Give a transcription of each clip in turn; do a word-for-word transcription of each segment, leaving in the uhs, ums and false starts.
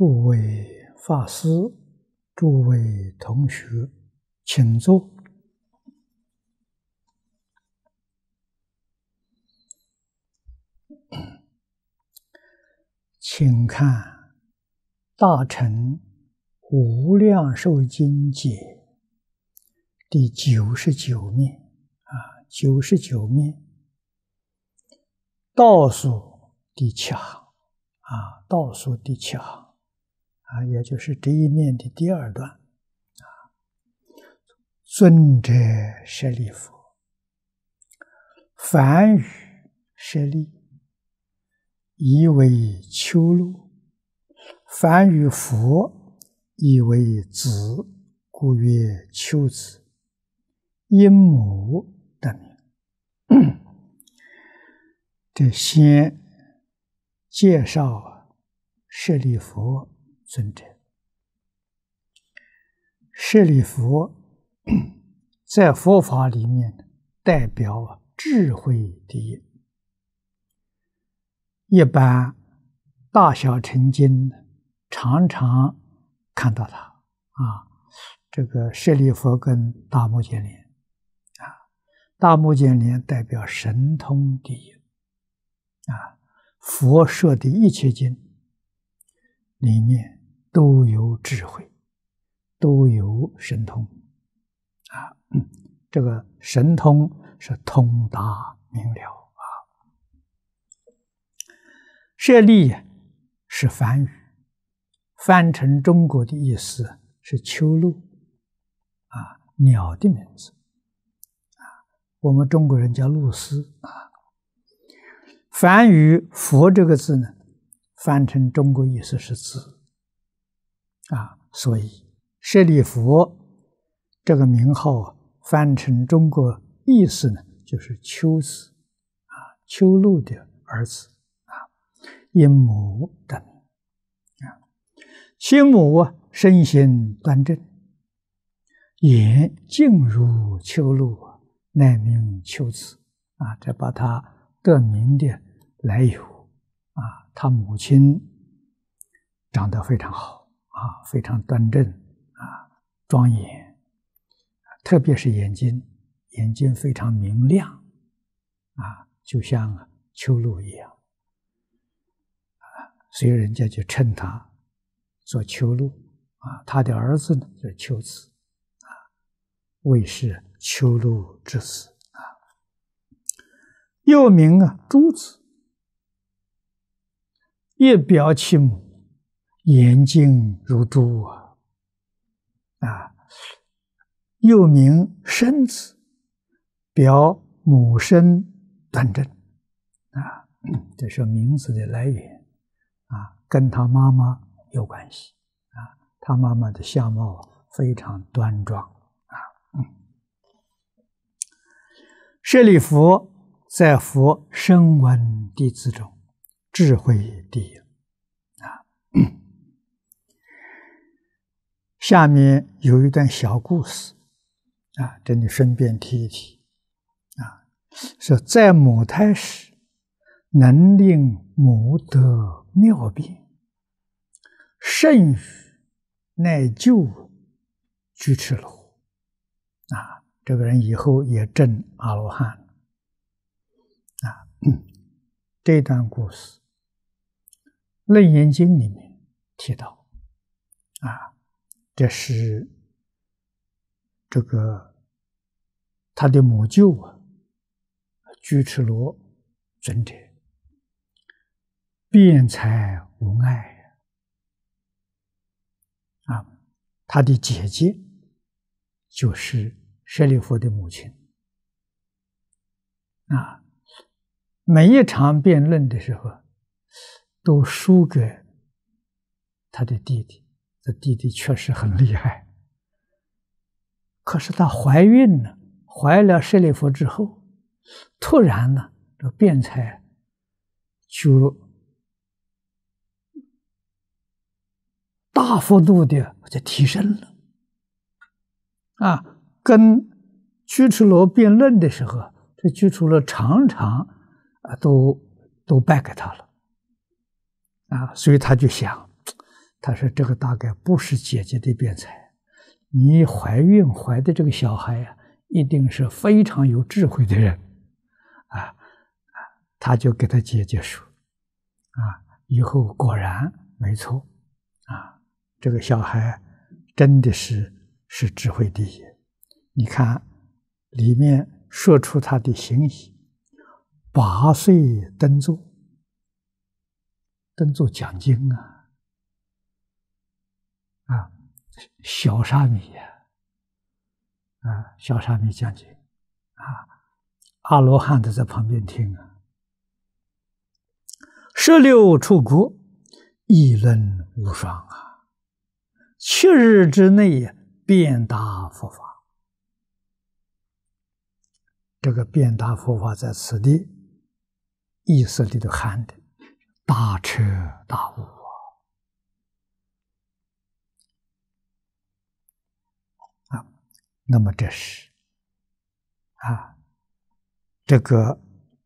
诸位法师，诸位同学，请坐。请看《大乘无量寿经解》第九十九面啊，九十九面倒数第七行啊，倒数第七行啊，也就是这一面的第二段啊。尊者舍利弗，凡语舍利，以为丘卢；凡语佛，以为子，故曰丘子。因母得名。这先介绍舍利弗尊者。舍利弗在佛法里面代表智慧第一。一般大小乘经常常看到他啊，这个舍利弗跟大目犍连啊，大目犍连代表神通第一啊，佛说的一切经里面都有智慧，都有神通啊，嗯，这个神通是通达明了。舍利是梵语，翻成中国的意思是丘卢啊，鸟的名字啊，我们中国人叫鹭鸶啊。梵语佛这个字呢，翻成中国意思是子啊，所以舍利弗这个名号翻成中国意思呢，就是丘子啊，丘卢的儿子。因母得名啊，亲母啊，身心端正，言静如丘卢，乃名丘子啊。这把他得名的来由啊，他母亲长得非常好啊，非常端正啊，庄严，特别是眼睛，眼睛非常明亮啊，就像丘卢一样。所以人家就称他做丘卢啊，他的儿子呢就是丘子啊，谓是丘卢之子啊。又名啊诸子，一表其母，眼睛如珠啊啊。又名身子，表母身端正啊，这是名字的来源。啊，跟他妈妈有关系啊，他妈妈的相貌非常端庄啊。嗯，舍利弗在佛声闻弟子中，智慧第一啊。下面有一段小故事啊，这里顺便提一提啊，说在母胎时，能令母得妙变，甚语乃救居士罗啊，这个人以后也证阿罗汉啊。嗯，这段故事《楞严经》里面提到啊，这是这个他的母舅啊，居士罗尊者。辩才无碍啊，他的姐姐就是舍利弗的母亲啊。每一场辩论的时候，都输给他的弟弟，这弟弟确实很厉害。可是她怀孕了，怀了舍利弗之后，突然呢，这辩才就大幅度的就提升了啊！跟居士罗辩论的时候，这居士罗常常啊都都败给他了啊，所以他就想， 他说这个大概不是姐姐的辩才，你怀孕怀的这个小孩呀、啊，一定是非常有智慧的人啊。他就给他姐姐说啊，以后果然没错啊，这个小孩真的是是智慧第一。你看里面说出他的行仪，八岁登座，登座讲经啊，啊，小沙弥呀，啊，小沙弥讲经啊，阿罗汉都在旁边听啊。十六出国，议论无双啊！七日之内遍达佛法。这个遍达佛法在此地意思里头含的大彻大悟啊！啊，那么这是啊，这个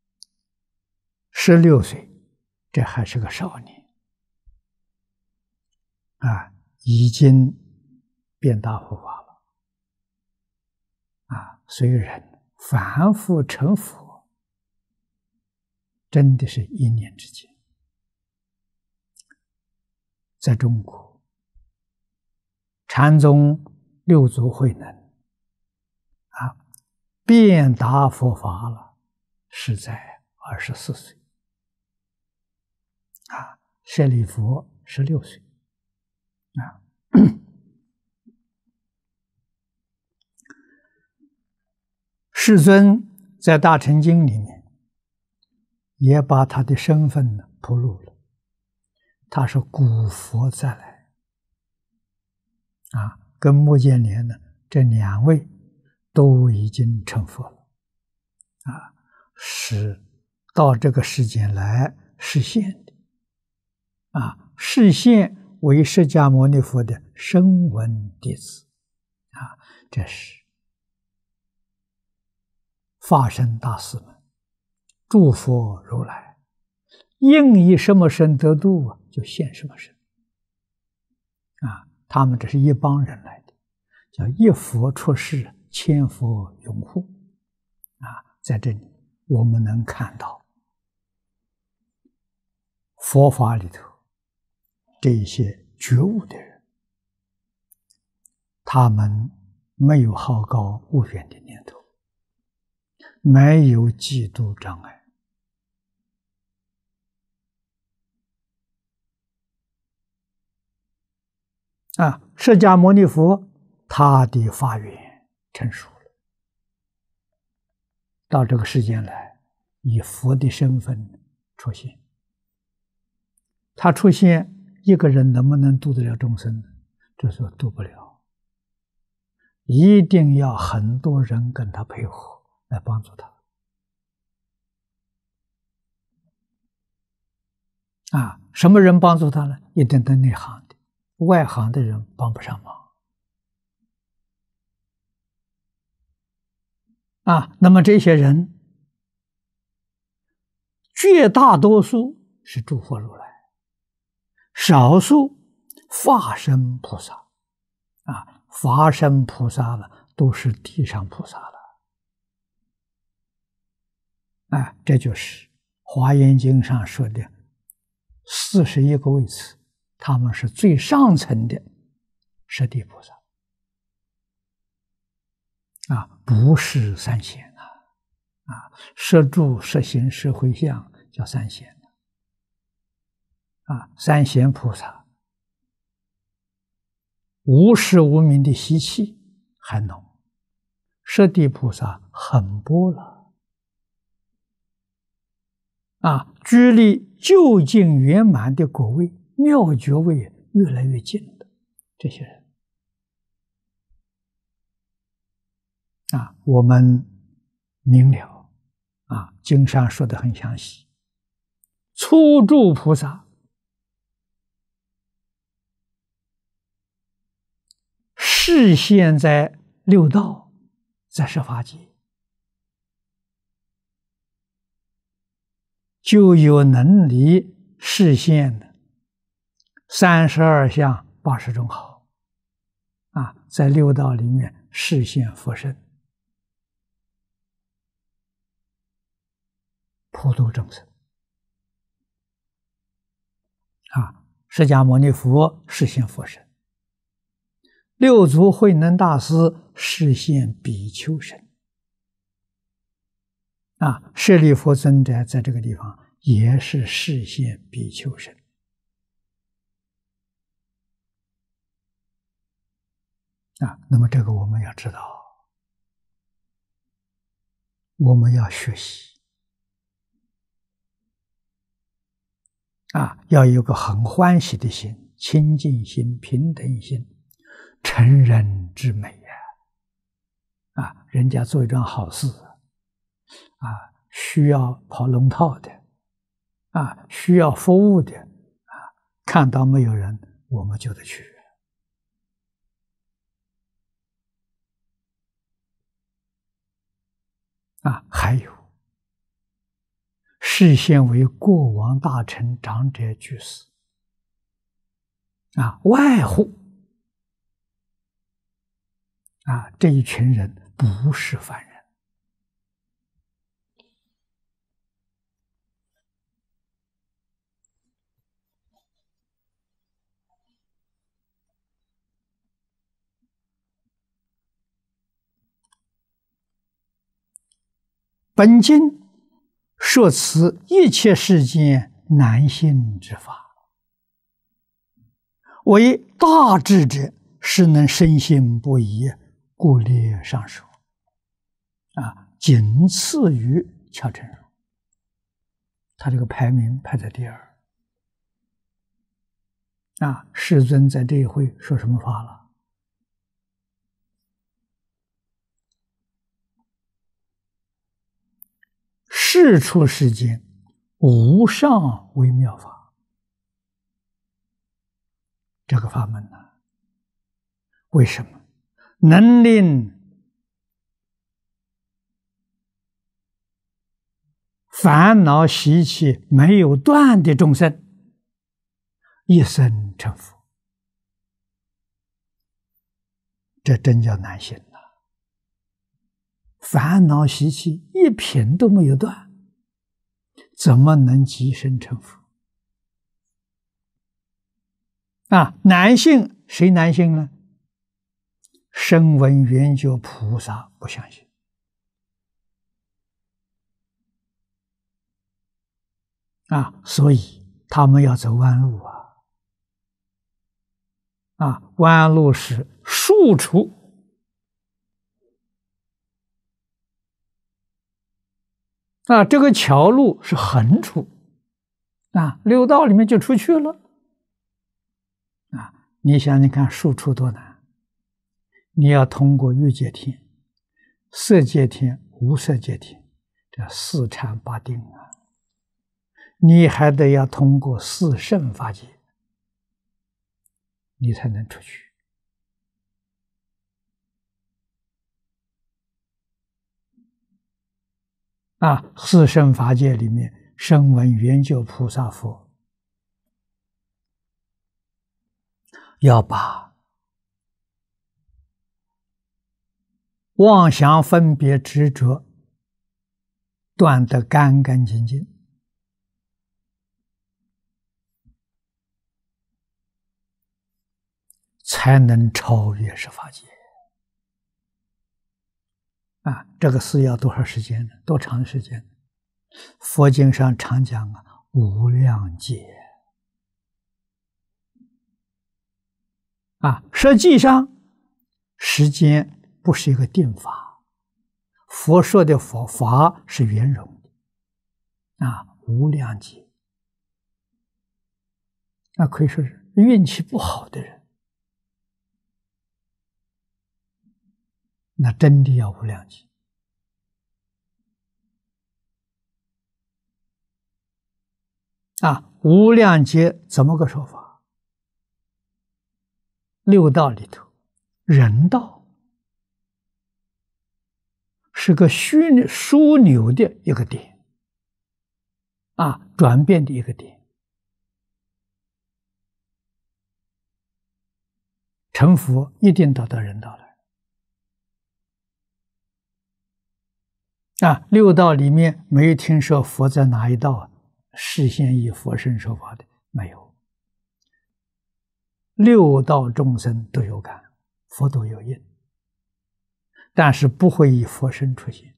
十六岁。这还是个少年啊，已经遍达佛法了啊！虽然凡夫成佛，真的是一念之间。在中国，禅宗六祖慧能啊，遍达佛法了，是在二十四岁。啊，舍利弗十六岁，啊，世尊在《大乘经》里面也把他的身份呢披露了，他是古佛再来，啊，跟目犍连呢这两位都已经成佛了，啊，是到这个世间来实现的。啊，示现为释迦牟尼佛的声闻弟子，啊，这是法身大士们，诸佛如来应以什么身得度啊，就现什么身。啊，他们这是一帮人来的，叫一佛出世，千佛拥护。啊，在这里我们能看到佛法里头。这些觉悟的人，他们没有好高骛远的念头，没有嫉妒障碍，啊，释迦牟尼佛他的法缘成熟了，到这个世间来，以佛的身份出现，他出现。一个人能不能度得了众生呢？这说度不了，一定要很多人跟他配合来帮助他。啊，什么人帮助他呢？一定得内行的，外行的人帮不上忙。啊，那么这些人，绝大多数是诸佛如来。少数法身菩萨，啊，法身菩萨呢，都是地上菩萨了，啊，这就是《华严经》上说的四十一个位次，他们是最上层的十地菩萨，啊，不是三贤啊，啊，摄住、摄行、摄回向叫三贤。啊，三贤菩萨无始无明的习气还浓，十地菩萨很薄了，啊，距离究竟圆满的果位、妙觉位越来越近了。这些人，啊，我们明了，啊，经上说的很详细，初住菩萨。示现在六道，在十法界，就有能力示现三十二相八十种好啊，在六道里面示现佛身，普度众生啊。释迦牟尼佛示现佛身，六祖慧能大师示现比丘身啊，舍利弗尊者在这个地方也是示现比丘身啊。那么这个我们要知道，我们要学习啊，要有个很欢喜的心、清净心、平等心、成人之美呀！啊，人家做一桩好事啊，需要跑龙套的啊，需要服务的啊，看到没有人，我们就得去啊。还有示现为过往大臣、长者、居士啊，外护啊，这一群人不是凡人。本经说此一切世间难信之法，为大智者是能深信不疑，故列上首啊，仅次于乔成儒。他这个排名排在第二啊。世尊在这一会说什么法了？世出世间无上微妙法，这个法门呢，为什么能令烦恼习气没有断的众生一生成佛？这真叫难信了。烦恼习气一品都没有断，怎么能即生成佛啊？难信谁难信呢？声闻缘觉菩萨不相信啊，所以他们要走弯路啊！啊，弯路是竖出啊，这个桥路是横出啊，六道里面就出去了啊！你想想看，竖出多难！你要通过欲界天、色界天、无色界天这四禅八定啊，你还得要通过四圣法界，你才能出去啊！四圣法界里面，声闻缘觉菩萨佛要把妄想分别执着断得干干净净，才能超越十法界啊！这个是要多少时间呢？多长时间呢？佛经上常讲啊，无量劫啊！实际上，时间不是一个定法，佛说的佛法是圆融的啊，无量劫。那可以说是运气不好的人，那真的要无量劫啊！无量劫怎么个说法？六道里头，人道是个虚枢纽的一个点啊，转变的一个点成佛一定得到人道了。啊，六道里面没有听说佛在哪一道示现以佛身说法的，没有。六道众生都有感，佛都有应，但是不会以佛身出现，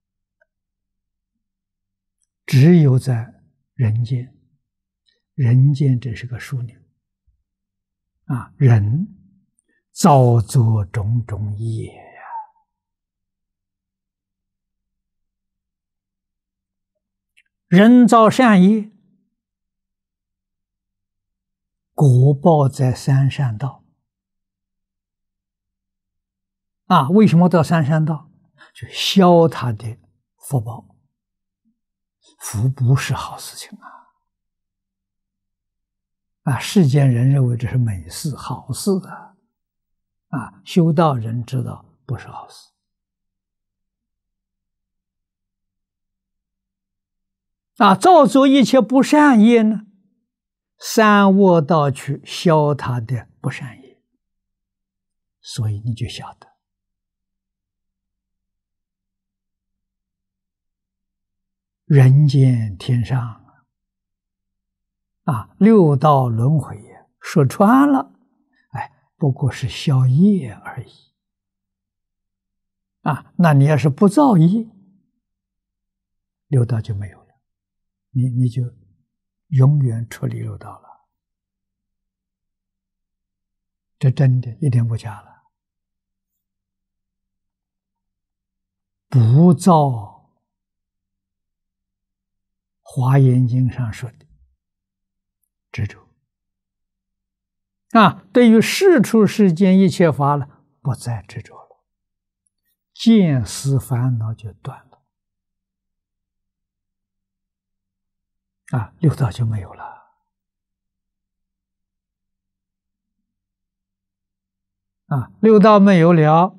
只有在人间。人间这是个枢纽啊，人造作种种业呀，人造善业，果报在三善道啊。为什么到三善道？就消他的福报。福不是好事情啊！啊，世间人认为这是美事、好事啊！啊，修道人知道不是好事。啊，造作一切不善业呢，三恶道去消他的不善业，所以你就晓得，人间天上啊，六道轮回呀，说穿了，哎，不过是消业而已。啊，那你要是不造业，六道就没有了，你你就永远出离六道了。这真的一点不假了。不造华严经上说的执着啊，对于世出世间一切法了，不再执着了，见思烦恼就断了啊，六道就没有了。啊，六道没有了，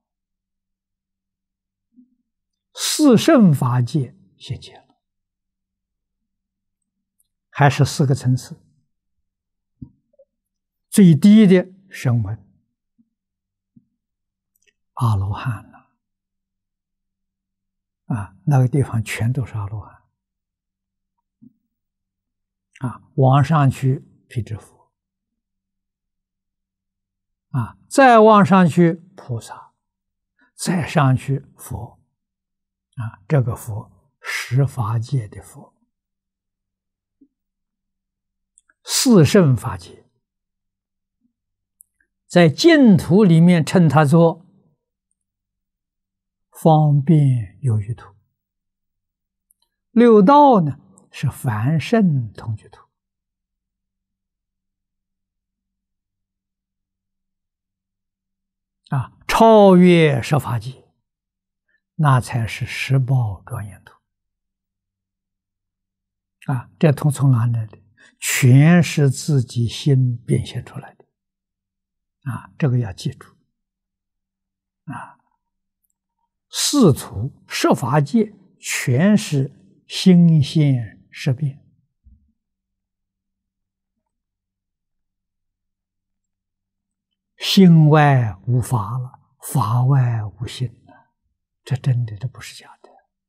四圣法界现前了，还是四个层次。最低的声闻，阿罗汉了，啊，那个地方全都是阿罗汉，啊，往上去辟支佛，啊，再往上去菩萨，再上去佛，啊，这个佛十法界的佛，四圣法界。在净土里面称它做方便有余土，六道呢是凡圣同居土。啊，超越十法界，那才是十报庄严土。啊，这图从哪来的？全是自己心变现出来的。啊，这个要记住。啊，四土十法界全是心现识变。心外无法了，法外无心了，这真的，这不是假的。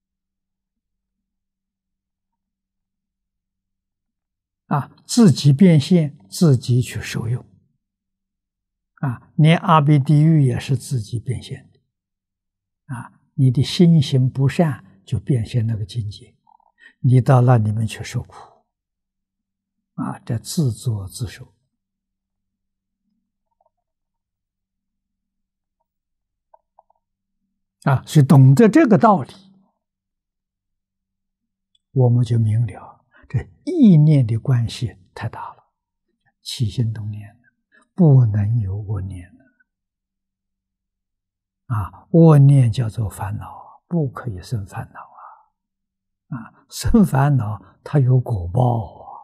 啊，自己变现，自己去受用。啊，连阿鼻地狱也是自己变现的。啊，你的心行不善，就变现那个境界，你到那里面去受苦。啊，这自作自受。啊，所以懂得这个道理，我们就明了，这意念的关系太大了，起心动念不能有恶念了。啊，恶念叫做烦恼，不可以生烦恼啊！啊，生烦恼它有果报啊，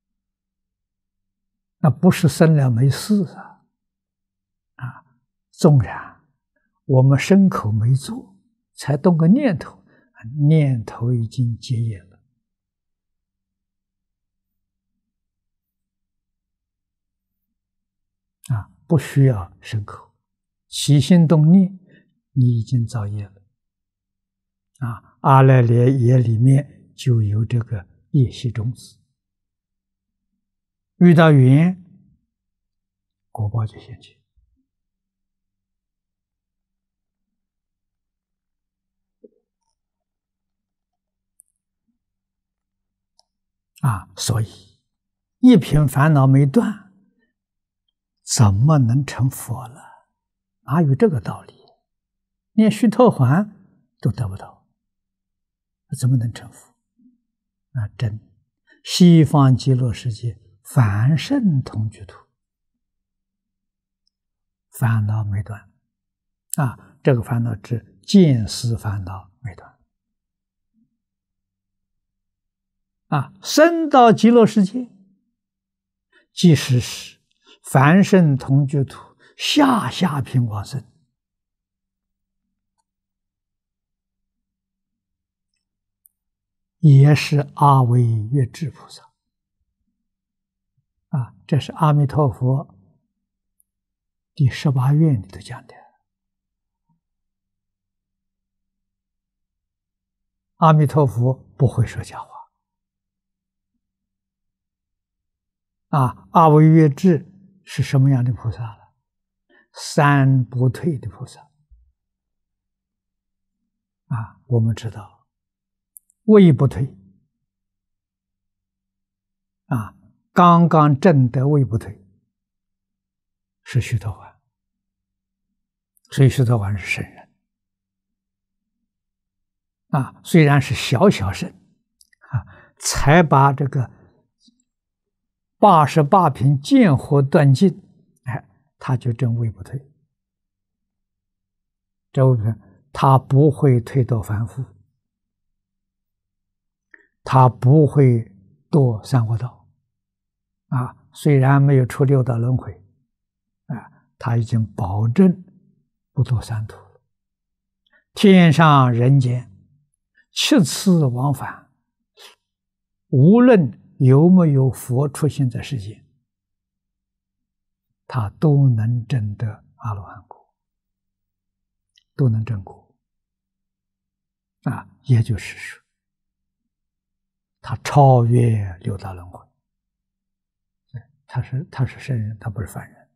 那不是生了没事啊！啊，纵然我们身口没做，才动个念头，念头已经结业了。啊， 不需要深口，起心动念，你已经造业了。啊，阿赖耶业里面就有这个业习种子，遇到缘，果报就现前。啊，所以一品烦恼没断，怎么能成佛了？哪有这个道理？连须陀洹都得不到，怎么能成佛？啊，真西方极乐世界凡圣同居土，烦恼没断。啊，这个烦恼指见思烦恼没断。啊，生到极乐世界，即使是凡圣同居土下下品往生，也是阿惟越致菩萨。啊，这是阿弥陀佛第十八愿里头讲的。阿弥陀佛不会说假话。啊，阿惟越致是什么样的菩萨了？三不退的菩萨。啊，我们知道，位不退。啊，刚刚证得位不退，是须陀洹。所以须陀洹是圣人。啊，虽然是小小圣，啊，才把这个八十八品见惑断尽，哎，他就证位不退。这位品他不会退堕凡夫，他不会堕三恶道。啊，虽然没有出六道轮回，啊，他已经保证不堕三途了。天上人间七次往返，无论有没有佛出现在世间，他都能证得阿罗汉果，都能证果。啊，也就是说，他超越六道轮回。他是他是圣人，他不是凡人。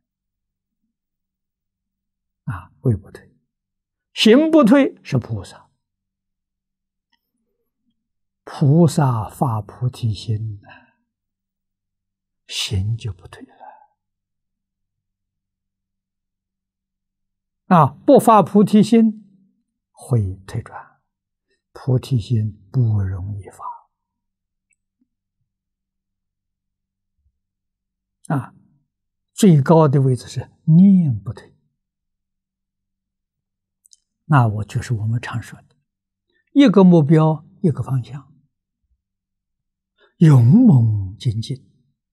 啊，位不退，行不退是菩萨。菩萨发菩提心，行就不退了。啊，不发菩提心会退转，菩提心不容易发。啊，最高的位置是念不退。那我就是我们常说的，一个目标，一个方向，勇猛精进。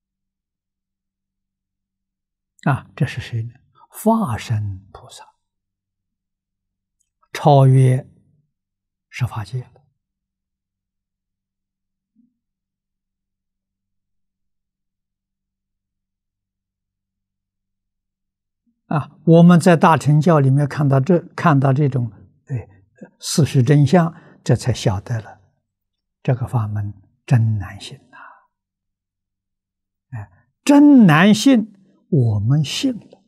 啊，这是谁呢？化身菩萨，超越十法界了。啊，我们在大乘教里面看到这看到这种哎事实真相，这才晓得了这个法门真难信呐！哎，真难信，我们信了，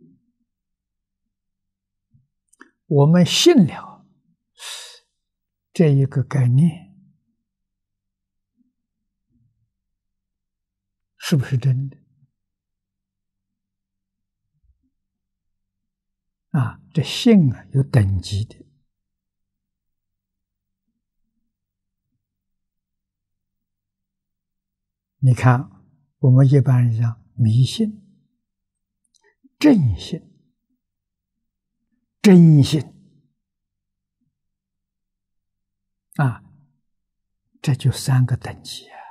我们信了这一个概念，是不是真的？啊，这信啊有等级的。你看，我们一般人讲迷信、正信、真信，啊，这就三个等级啊。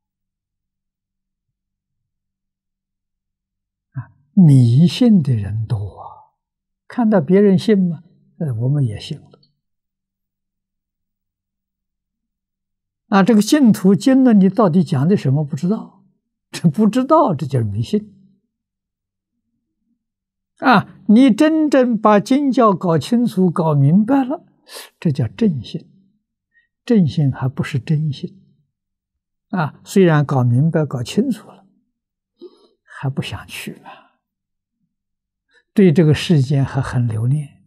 啊，迷信的人多啊。看到别人信嘛，呃，我们也信了。啊，这个净土经呢，你到底讲的什么不知道？这不知道，这就是迷信。 啊，你真正把经教搞清楚、搞明白了，这叫正信。正信还不是真信啊！虽然搞明白、搞清楚了，还不想去嘛，对这个世间还很留恋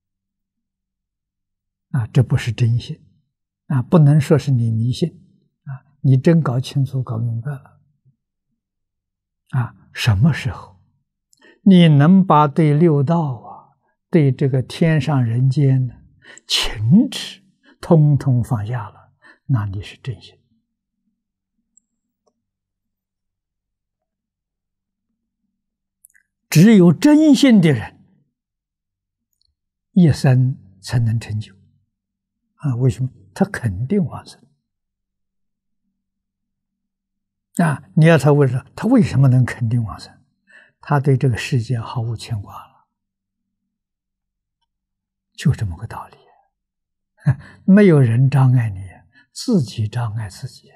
啊！这不是真信啊！不能说是你迷信啊！你真搞清楚、搞明白了啊！什么时候你能把对六道啊、对这个天上人间呢情执通通放下了，那你是真信。只有真信的人，一生才能成就啊！为什么？他肯定往生啊！你要他问说，他为什么能肯定往生？他对这个世界毫无牵挂了，就这么个道理。没有人障碍你，自己障碍自己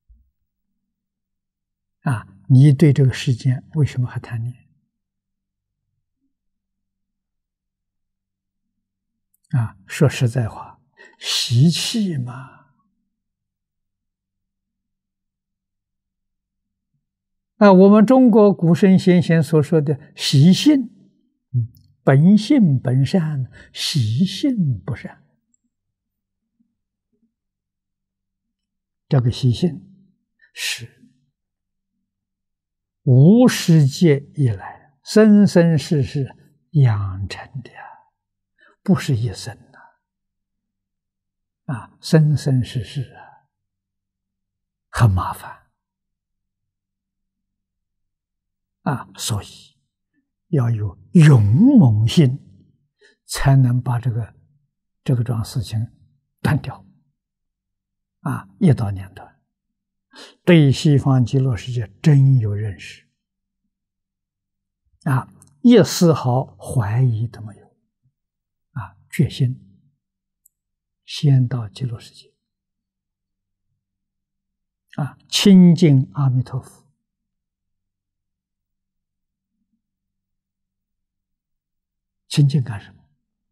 啊！你对这个世界为什么还贪念啊？说实在话，习气嘛。啊，我们中国古圣先贤所说的习性，本性本善，习性不善。这个习性是无始劫以来生生世世养成的，不是一生的啊，生生世世啊，很麻烦啊，所以要有勇猛心，才能把这个这个桩事情断掉啊，一刀两断。对西方极乐世界真有认识啊，一丝毫怀疑都没有啊，决心先到极乐世界啊，亲近阿弥陀佛。亲近干什么？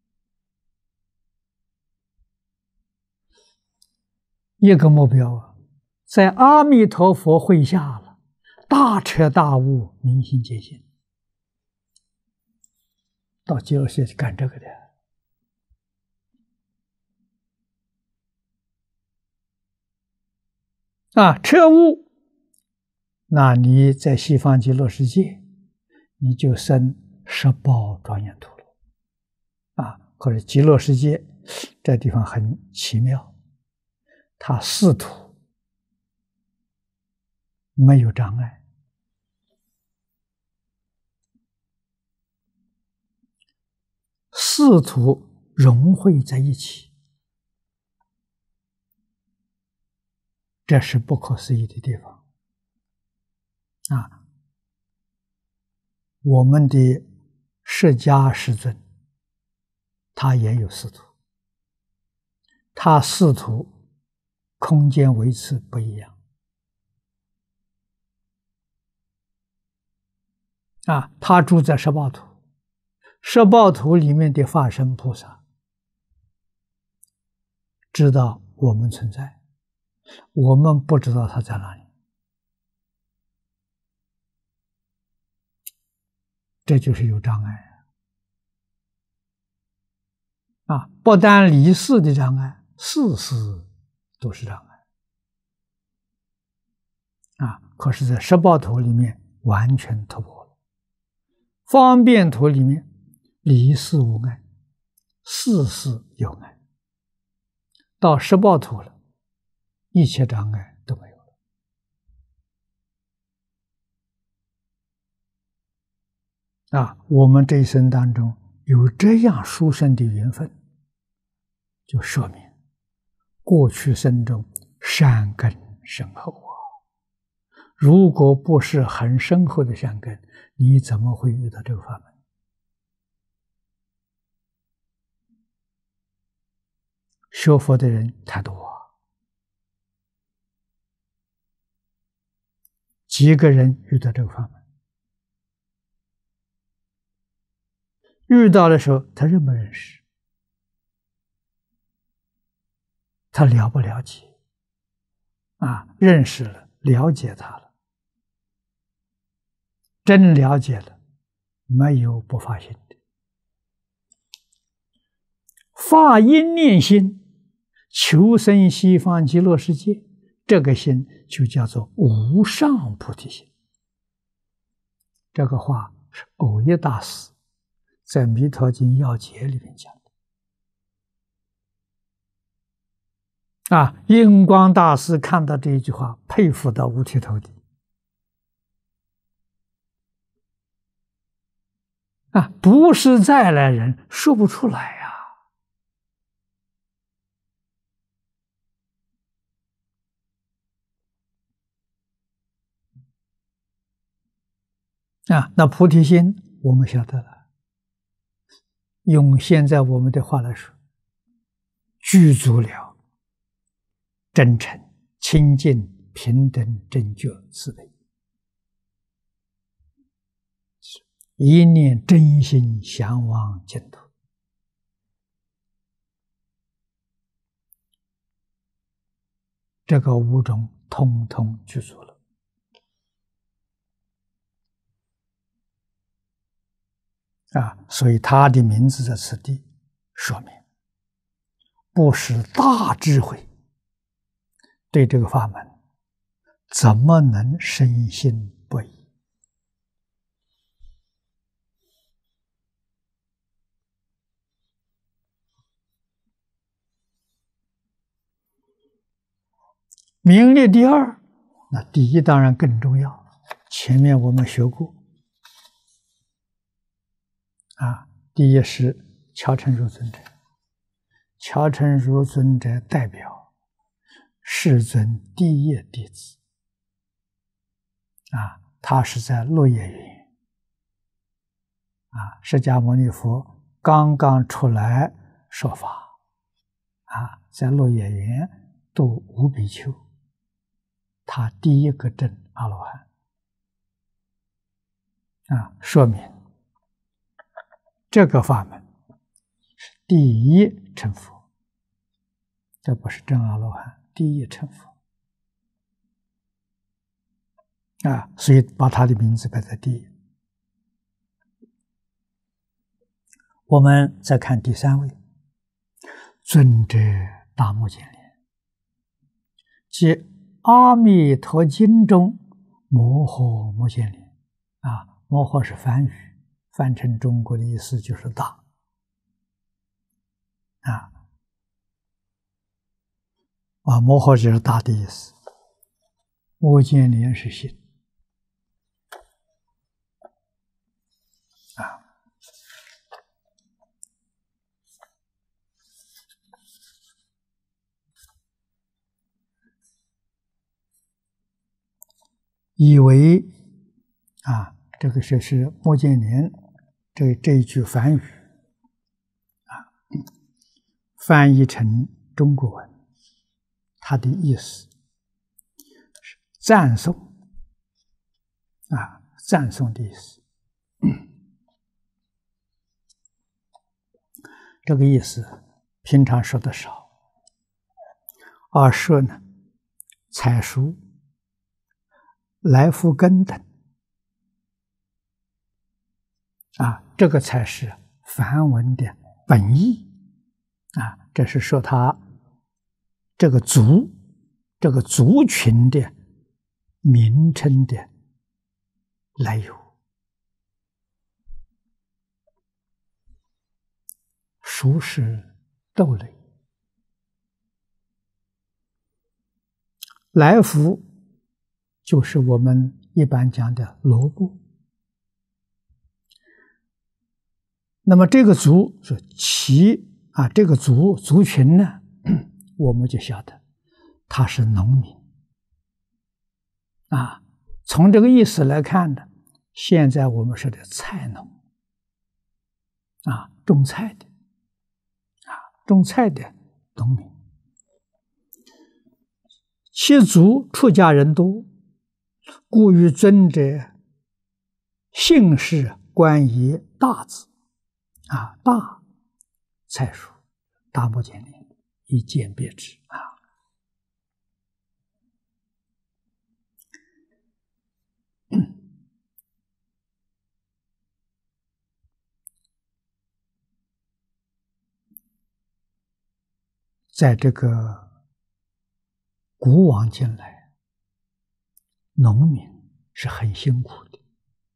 一个目标啊，在阿弥陀佛会下了，大彻大悟，明心见性，到极乐世界去干这个的啊，彻悟，那你在西方极乐世界，你就生十报庄严土了啊。可是极乐世界这地方很奇妙，它四土没有障碍，四土融汇在一起，这是不可思议的地方啊！我们的释迦世尊，他也有四土，他四土空间维持不一样啊！他住在十报土，十报土里面的法身菩萨知道我们存在，我们不知道他在哪里。这就是有障碍啊！不但离世的障碍，事事都是障碍啊！可是，在十报图里面完全突破了，方便图里面离世无碍，事事有碍，到十报图了，一切障碍都没有了啊！我们这一生当中有这样殊胜的缘分，就说明过去生中善根深厚啊！如果不是很深厚的善根，你怎么会遇到这个法门？学佛的人太多啊，几个人遇到这个法门遇到的时候，他认不认识？他了不了解？啊，认识了，了解他了，真了解了，没有不发心的。发因念心，求生西方极乐世界，这个心就叫做无上菩提心。这个话是藕益大师在《弥陀经要解》里面讲的。啊，印光大师看到这一句话，佩服到五体投地。啊，不是再来人说不出来呀。啊，那菩提心我们晓得了。用现在我们的话来说，具足了真诚、清净、平等、正觉慈悲，一念真心向往净土。这个五种通通具足了。啊，所以他的名字在此地说明，不是大智慧，对这个法门怎么能深信不疑？名列第二，那第一当然更重要。前面我们学过。啊，第一是乔成如尊者，乔成如尊者代表世尊第一弟子。啊，他是在落叶园，啊，释迦牟尼佛刚刚出来说法，啊，在落叶园度五比丘，他第一个证阿罗汉。啊，说明这个法门是第一成佛，这不是真阿罗汉，第一成佛啊，所以把他的名字摆在第一。我们再看第三位，尊者大目犍连，即《阿弥陀经》中摩诃目犍连啊，摩诃是梵语。翻成中国的意思就是大啊，啊，摩诃就是大的意思，目犍连是心啊。以为啊，这个就是目犍连这这一句梵语啊，翻译成中国文，它的意思是赞颂啊，赞颂的意思。这个意思平常说的少，而说呢，采书、来福根等啊，这个才是梵文的本意啊。这是说他这个族、这个族群的名称的来由。熟是豆类，来福就是我们一般讲的萝卜。那么这个族是其啊，这个族族群呢，我们就晓得他是农民啊。从这个意思来看呢，现在我们说的菜农啊，种菜的啊，种菜的农民，其族出家人多，故与尊者姓氏关于大字。 啊，大菜蔬，大目犍连，一见别知啊。在这个古往今来，农民是很辛苦的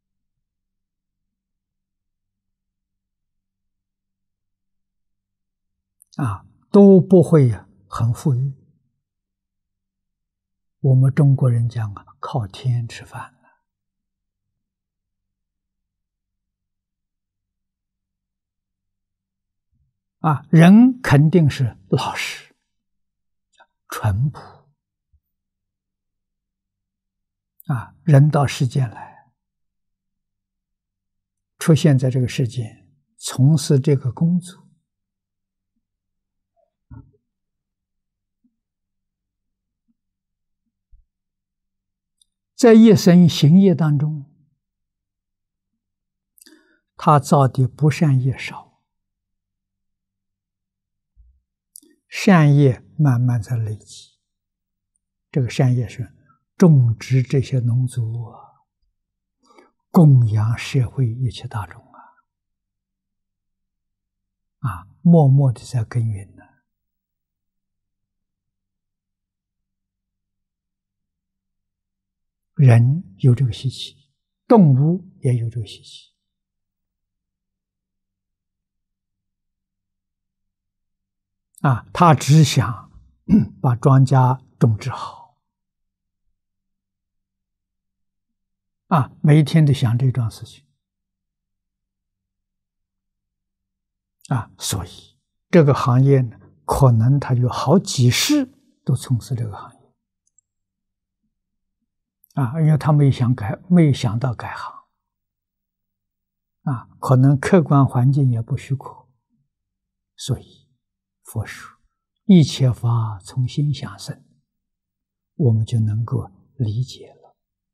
啊，都不会很富裕。我们中国人讲啊，靠天吃饭啊，人肯定是老实、淳朴啊，人到世间来，出现在这个世间，从事这个工作，在一生行业当中，他造的不善业少，善业慢慢在累积。这个善业是种植这些农作物啊，供养社会一切大众啊，啊，默默的在耕耘呢。人有这个习气，动物也有这个习气。啊，他只想把庄稼种植好，啊，每一天都想这桩事情，啊，所以这个行业呢，可能他有好几世都从事这个行业，啊，因为他没想改，没想到改行，啊，可能客观环境也不许可，所以佛说一切法从心想生，我们就能够理解了。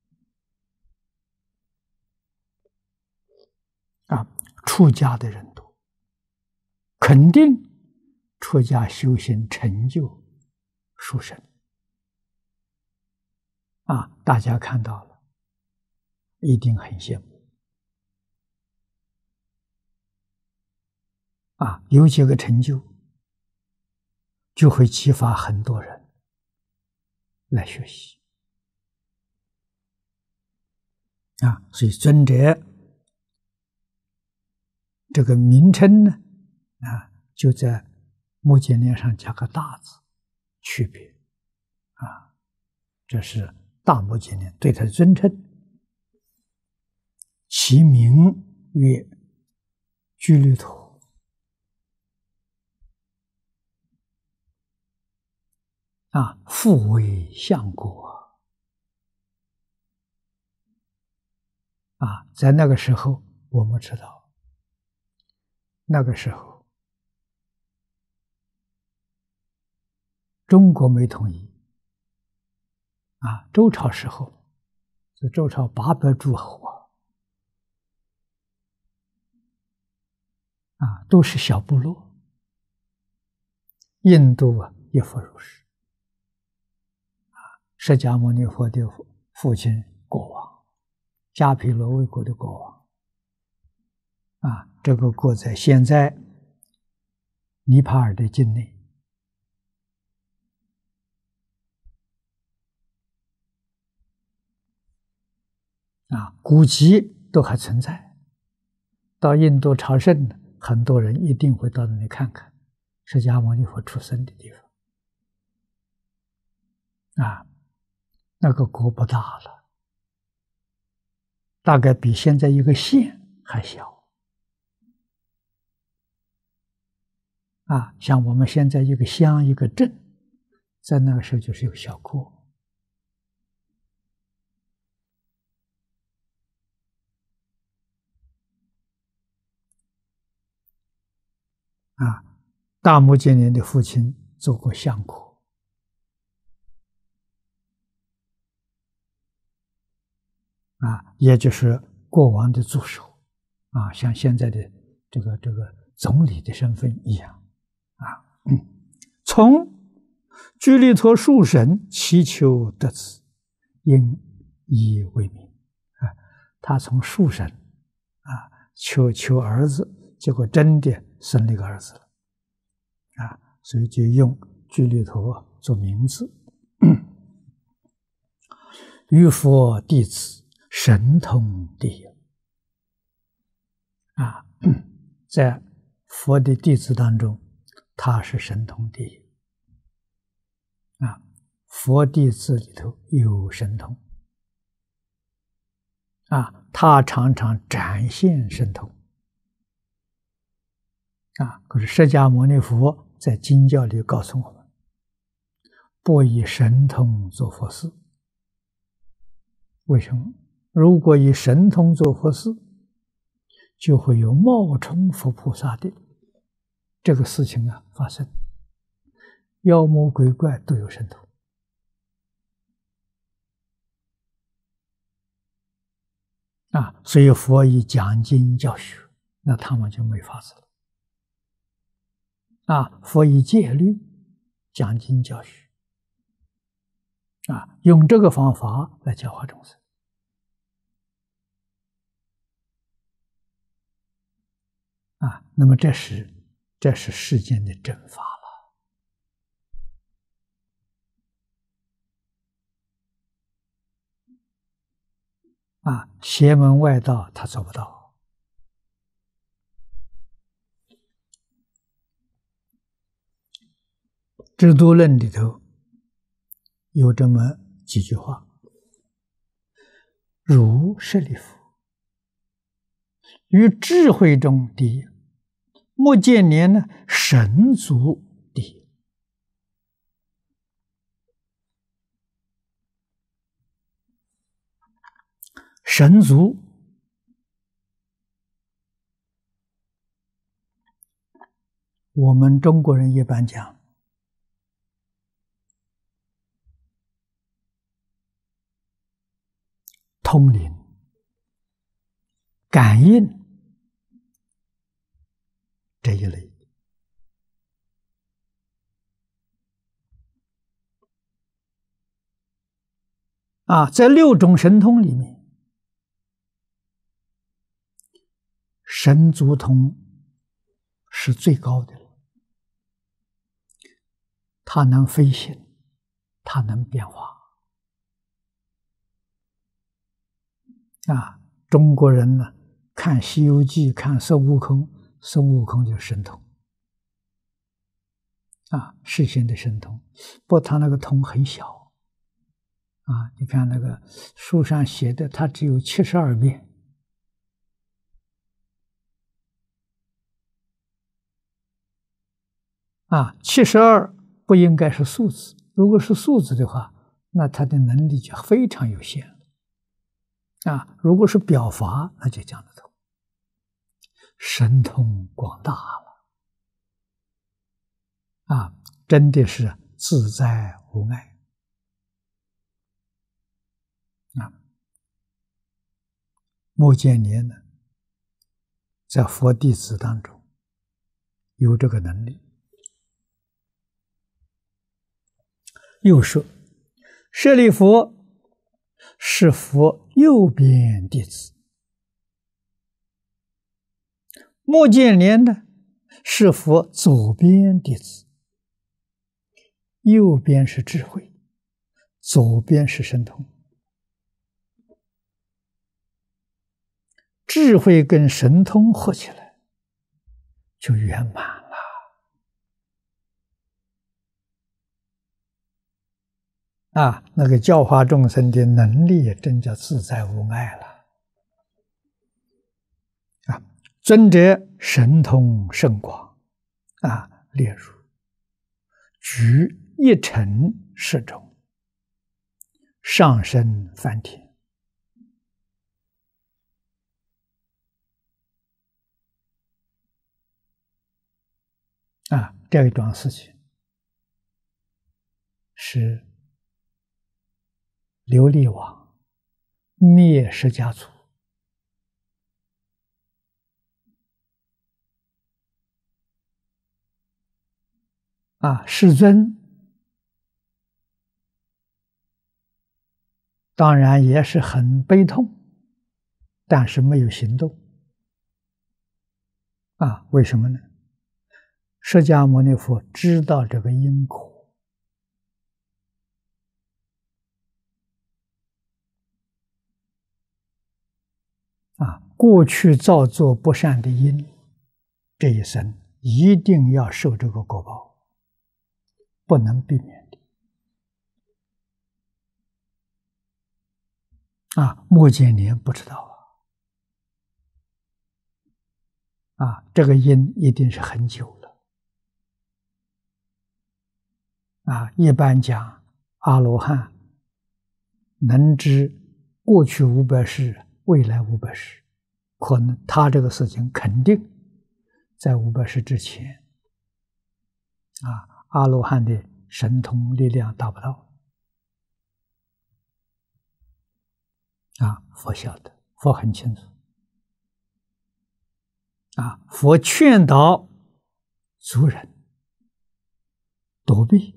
啊，出家的人多，肯定出家修行成就殊胜。啊，大家看到了，一定很羡慕。啊，有几个成就，就会激发很多人来学习。啊，所以尊者这个名称呢，啊，就在目犍连上加个大字，区别。啊，这是大目犍连对他的尊称，其名曰居律陀。啊，复为相国。啊，在那个时候，我们知道，那个时候中国没统一。啊，周朝时候，是周朝八百诸侯啊，啊，都是小部落。印度啊，一夫如是。啊，释迦牟尼佛的父亲国王，迦毗罗卫国的国王。啊，这个国在现在尼泊尔的境内。啊，古籍都还存在。到印度朝圣的很多人一定会到那里看看释迦牟尼佛出生的地方。啊，那个国不大了，大概比现在一个县还小。啊，像我们现在一个乡一个镇，在那个时候就是一个小国。啊，大目犍连的父亲做过相国。啊，也就是国王的助手。啊，像现在的这个这个总理的身份一样啊。从居利陀树神祈求得子，因以为名啊。他从树神啊求求儿子，结果真的生了一个儿子了啊，所以就用居利陀做名字。于佛弟子，神通第一啊，在佛的弟子当中，他是神通第一啊。佛弟子里头有神通啊，他常常展现神通啊。可是释迦牟尼佛在经教里告诉我们，不以神通做佛事。为什么？如果以神通做佛事，就会有冒充佛菩萨的这个事情啊发生，妖魔鬼怪都有神通啊，所以佛以讲经教学，那他们就没法子了啊。佛以戒律讲经教学啊，用这个方法来教化众生啊，那么这是这是世间的正法了啊，邪门外道他做不到。制度论里头有这么几句话：如舍利弗，于智慧中第一，目犍连呢神足第一。神足我们中国人一般讲通灵、感应这一类啊，在六种神通里面，神足通是最高的了，它能飞行，它能变化啊。中国人呢，看《西游记》，看孙悟空，孙悟空就是神通啊，世间的神通。不过他那个通很小啊，你看那个书上写的，他只有七十二变啊，七十二不应该是数字，如果是数字的话，那他的能力就非常有限了啊。如果是表法，那就讲得通，神通广大了啊，真的是自在无碍啊。目犍连呢，在佛弟子当中有这个能力。又说，舍利弗是佛右边弟子，目犍连呢是佛左边弟子。右边是智慧，左边是神通。智慧跟神通合起来就圆满了啊！那个教化众生的能力真叫自在无碍了啊！尊者神通甚广啊，例如举一尘世中，上升梵天啊，这一桩事情是琉璃王灭释迦族啊，世尊当然也是很悲痛，但是没有行动。啊，为什么呢？释迦牟尼佛知道这个因果，啊，过去造作不善的因，这一生一定要受这个果报，不能避免的。啊，末犍连不知道啊，啊，这个因一定是很久了。啊，一般讲，阿罗汉能知过去五百世，未来五百世，可能他这个事情肯定在五百世之前。啊，阿罗汉的神通力量达不到。啊，佛晓得，佛很清楚。啊，佛劝导族人躲避。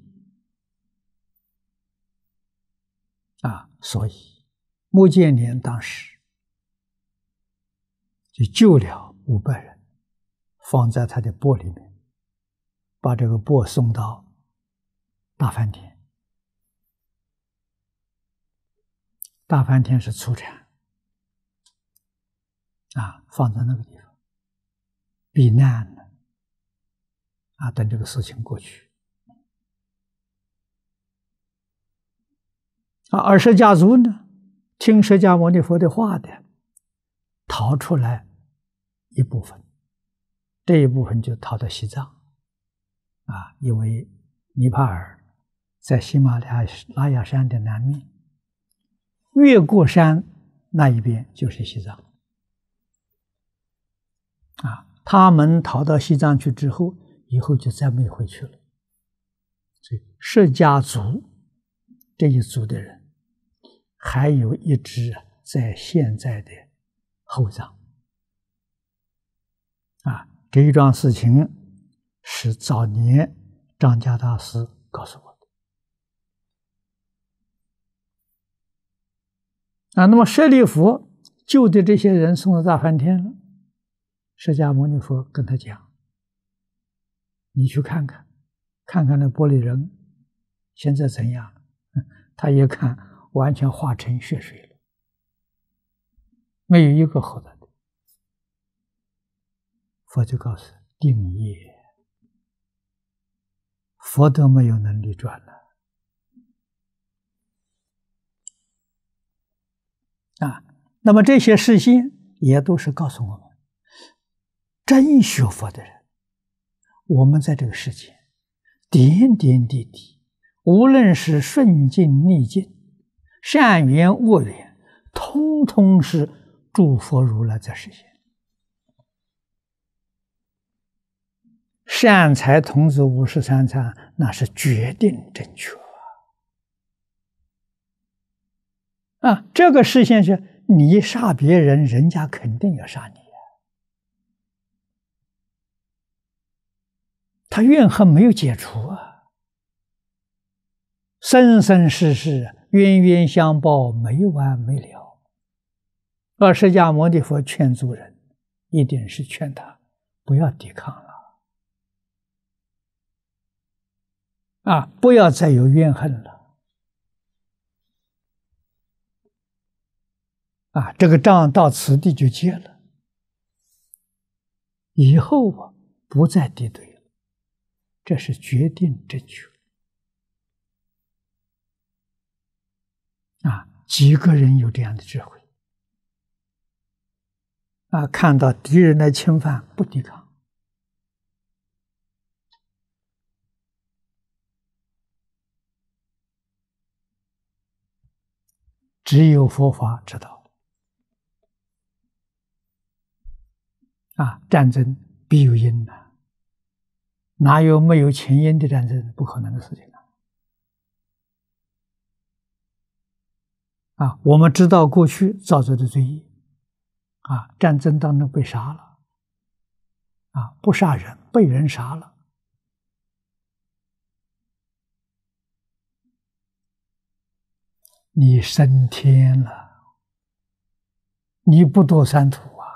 啊，所以目犍连当时就救了五百人，放在他的钵里面，把这个钵送到大梵天。大梵天是初禅，啊，放在那个地方避难了，啊，等这个事情过去。啊，而释迦族呢，听释迦牟尼佛的话的，逃出来一部分，这一部分就逃到西藏，啊，因为尼泊尔在喜马拉雅山的南面，越过山那一边就是西藏。啊，他们逃到西藏去之后，以后就再没回去了。所以释迦族这一族的人，还有一支在现在的后藏。啊，这一桩事情是早年张家大师告诉我的。啊，那么舍利弗救的这些人送到大梵天了，释迦牟尼佛跟他讲：“你去看看，看看那玻璃人现在怎样？”他一看，完全化成血水了，没有一个活的。佛就告诉定业，佛都没有能力转了。啊，那么这些事情也都是告诉我们，真学佛的人，我们在这个世界点点滴滴，无论是顺境逆境，善缘恶缘，通通是诸佛如来在实现。善财童子五十三参，那是决定正确啊！啊，这个实现是你杀别人，人家肯定要杀你。他怨恨没有解除啊，生生世世冤冤相报，没完没了。而释迦牟尼佛劝诸人，一定是劝他不要抵抗了，啊，不要再有怨恨了，啊，这个仗到此地就结了，以后啊不再敌对了，这是决定正确。啊，几个人有这样的智慧？啊，看到敌人的侵犯不抵抗，只有佛法知道。啊，战争必有因呐，哪有没有前因的战争？不可能的事情啊！啊，我们知道过去造作的罪业，啊，战争当中被杀了，啊，不杀人被人杀了， 你升天了，你不堕三途啊！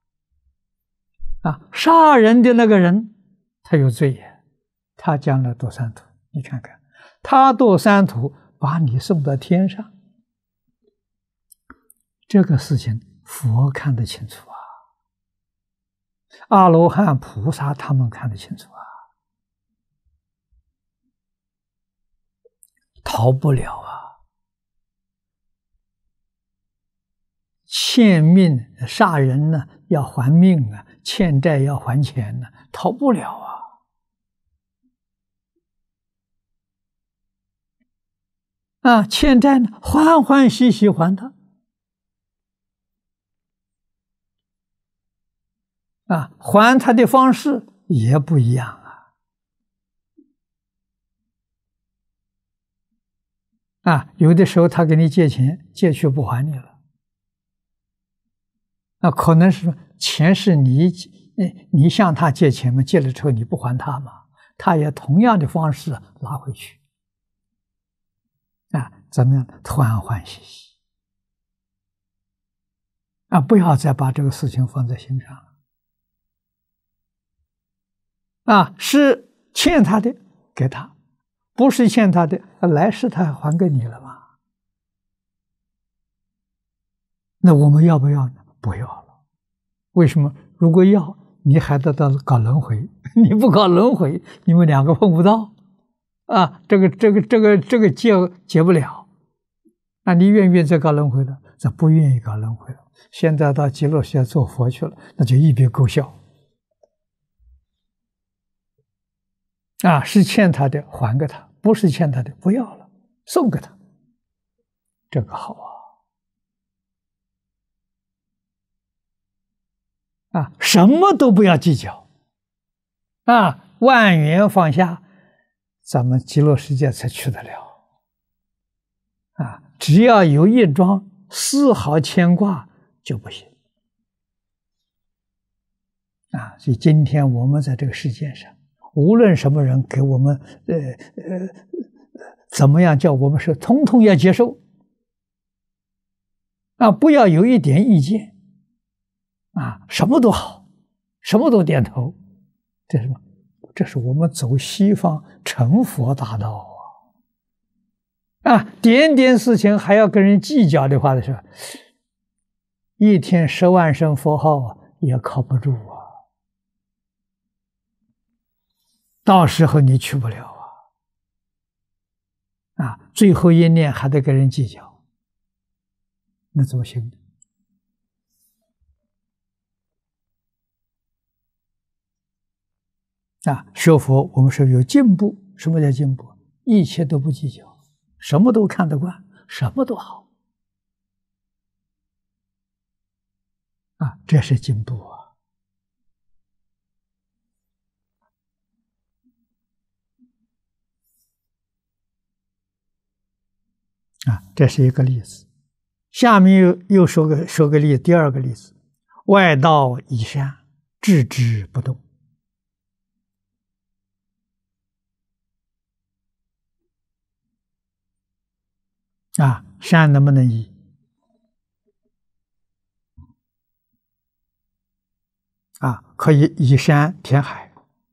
啊，杀人的那个人，他有罪业，他将来堕三途。你看看，他堕三途，把你送到天上，这个事情佛看得清楚啊，阿罗汉、菩萨他们看得清楚啊，逃不了啊。欠命杀人呢，要还命啊；欠债要还钱呢，逃不了啊。啊，欠债呢，欢欢喜喜还他。啊，还他的方式也不一样啊。啊，有的时候他给你借钱，借去不还你了。那可能是钱是你，你向他借钱嘛，借了之后你不还他嘛，他也同样的方式拿回去。啊，怎么样？欢欢喜喜。啊，不要再把这个事情放在心上了。啊，是欠他的给他，不是欠他的，来世他还给你了嘛？那我们要不要呢？不要了。为什么？如果要，你还得到搞轮回，你不搞轮回，你们两个碰不到啊！这个这个这个这个结结不了。那你愿不愿意再搞轮回了？这不愿意搞轮回了。现在到极乐世界做佛去了，那就一笔勾销。啊，是欠他的还给他，不是欠他的不要了，送给他，这个好啊！啊，什么都不要计较，啊，万缘放下，咱们极乐世界才去得了。啊，只要有一桩丝毫牵挂就不行。啊，所以今天我们在这个世界上，无论什么人给我们，呃呃，怎么样叫我们是统统要接受，啊，不要有一点意见，啊，什么都好，什么都点头，这是什么？这是我们走西方成佛大道啊！啊，点点事情还要跟人计较的话的时候，一天十万声佛号也靠不住啊！到时候你去不了啊！啊，最后一念还得跟人计较，那怎么行呢？啊，学佛我们说有进步，什么叫进步？一切都不计较，什么都看得惯，什么都好，啊，这是进步啊！啊，这是一个例子。下面又又说个说个例子，第二个例子，外道以善，置之不动。啊，山能不能移？啊，可以移山填海。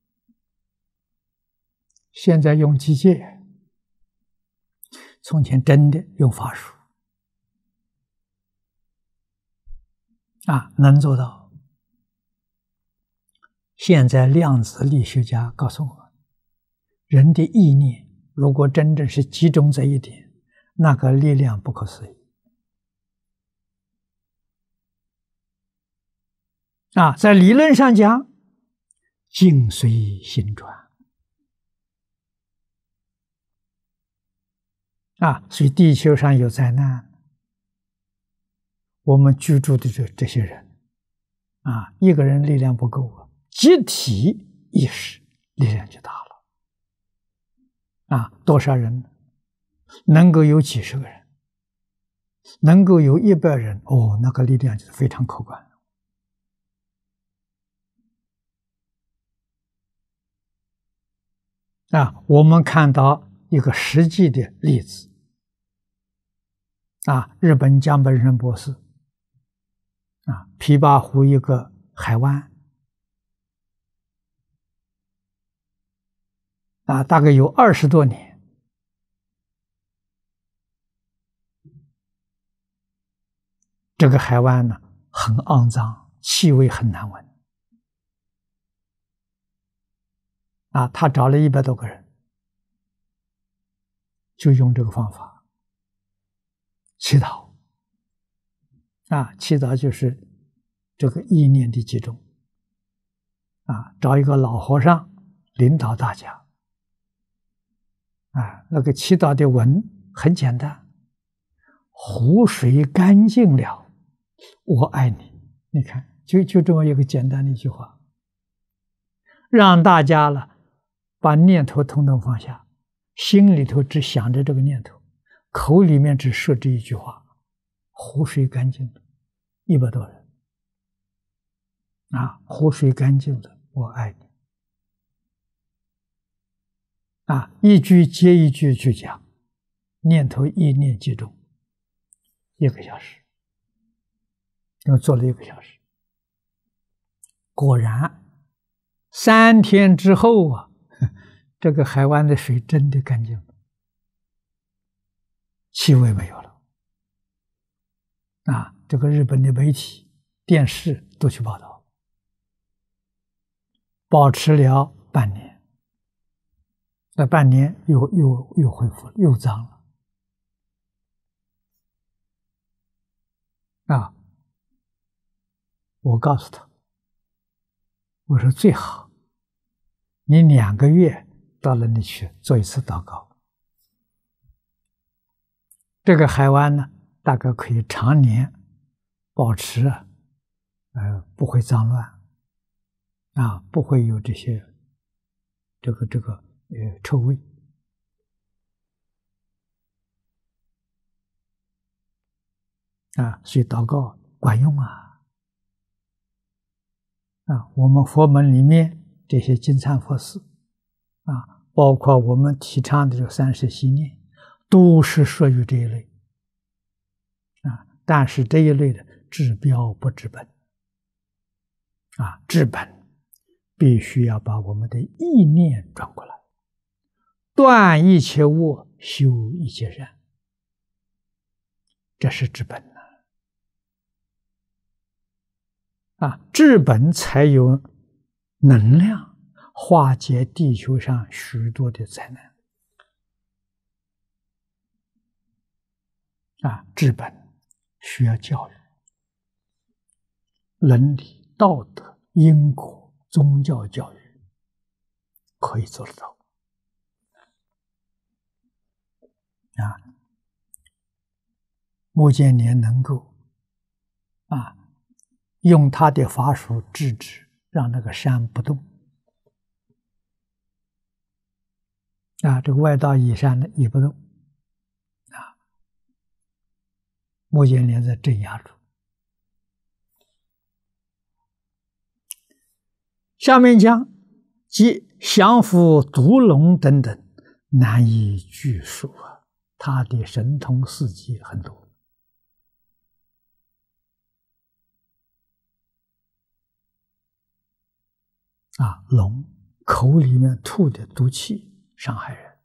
现在用机械，从前真的用法术。啊，能做到。现在量子力学家告诉我，人的意念如果真正是集中在一点，那个力量不可思议。啊，在理论上讲，境随心转。啊，所以地球上有灾难，我们居住的这这些人，啊，一个人力量不够啊，集体意识力量就大了。啊，多少人能够有几十个人，能够有一百人，哦，那个力量就是非常可观。啊，我们看到一个实际的例子， 啊，日本江本胜博士啊，琵琶湖一个海湾啊，大概有二十多年，这个海湾呢很肮脏，气味很难闻啊。他找了一百多个人，就用这个方法祈祷啊，祈祷就是这个意念的集中啊，找一个老和尚领导大家啊，那个祈祷的文很简单：湖水干净了，我爱你。你看，就就这么一个简单的一句话，让大家了把念头统统放下，心里头只想着这个念头，口里面只说这一句话：湖水干净了，一百多人啊，湖水干净了，我爱你啊，一句接一句去讲，念头一念集中，一个小时，又做了一个小时，果然三天之后啊，这个海湾的水真的干净了，气味没有了啊！这个日本的媒体、电视都去报道，保持了半年，那半年又又又恢复了，又脏了啊！我告诉他，我说最好你两个月到那里去做一次祷告，这个海湾呢，大概可以常年保持呃不会脏乱啊，不会有这些这个这个呃臭味啊，所以祷告管用啊啊！我们佛门里面这些金忏佛事啊，包括我们提倡的这个三世习念，都是属于这一类啊。但是这一类的治标不治本啊，治本必须要把我们的意念转过来，断一切恶，修一切善，这是治本呐啊，治本才有能量化解地球上许多的灾难啊！治本需要教育，伦理、道德、因果、宗教教育可以做得到啊！目犍连能够啊，用他的法术制止，让那个山不动啊，这个外道以山呢也不动啊，目犍连在镇压住。下面讲即降伏毒龙等等，难以具数啊，他的神通事迹很多啊，龙口里面吐的毒气伤害人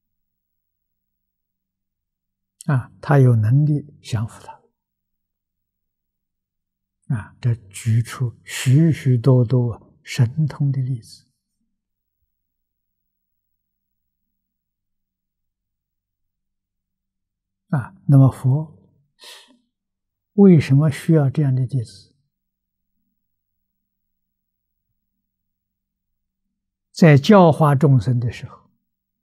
啊，他有能力降服他啊，这举出许许多多神通的例子啊。那么佛为什么需要这样的弟子？在教化众生的时候，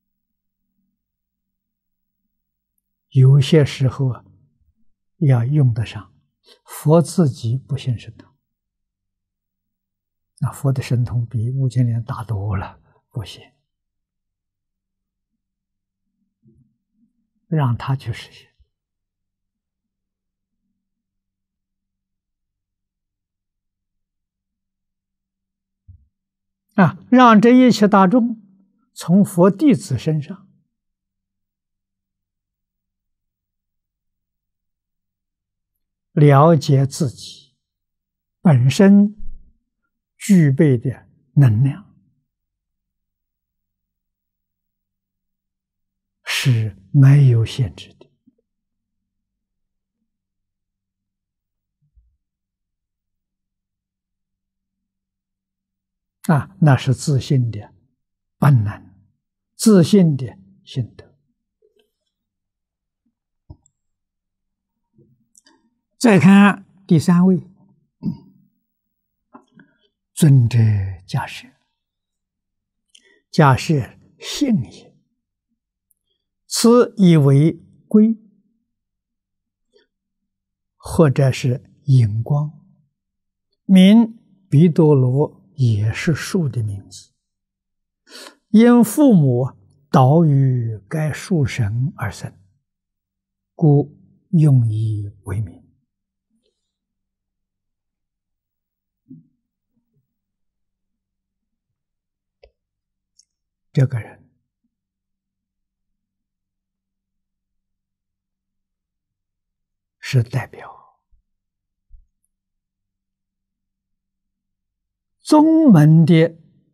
有些时候啊，要用得上。佛自己不现神通，那佛的神通比目犍连大多了，不现，让他去实现啊，让这一切大众从佛弟子身上了解自己本身具备的能量，是没有限制的。啊，那是自信的本能，自信的心得。再看第三位，尊者假设。假设信也，此以为归，或者是荧光，名彼多罗也是树的名字，因父母导于该树神而生，故用以为名。这个人是代表宗门的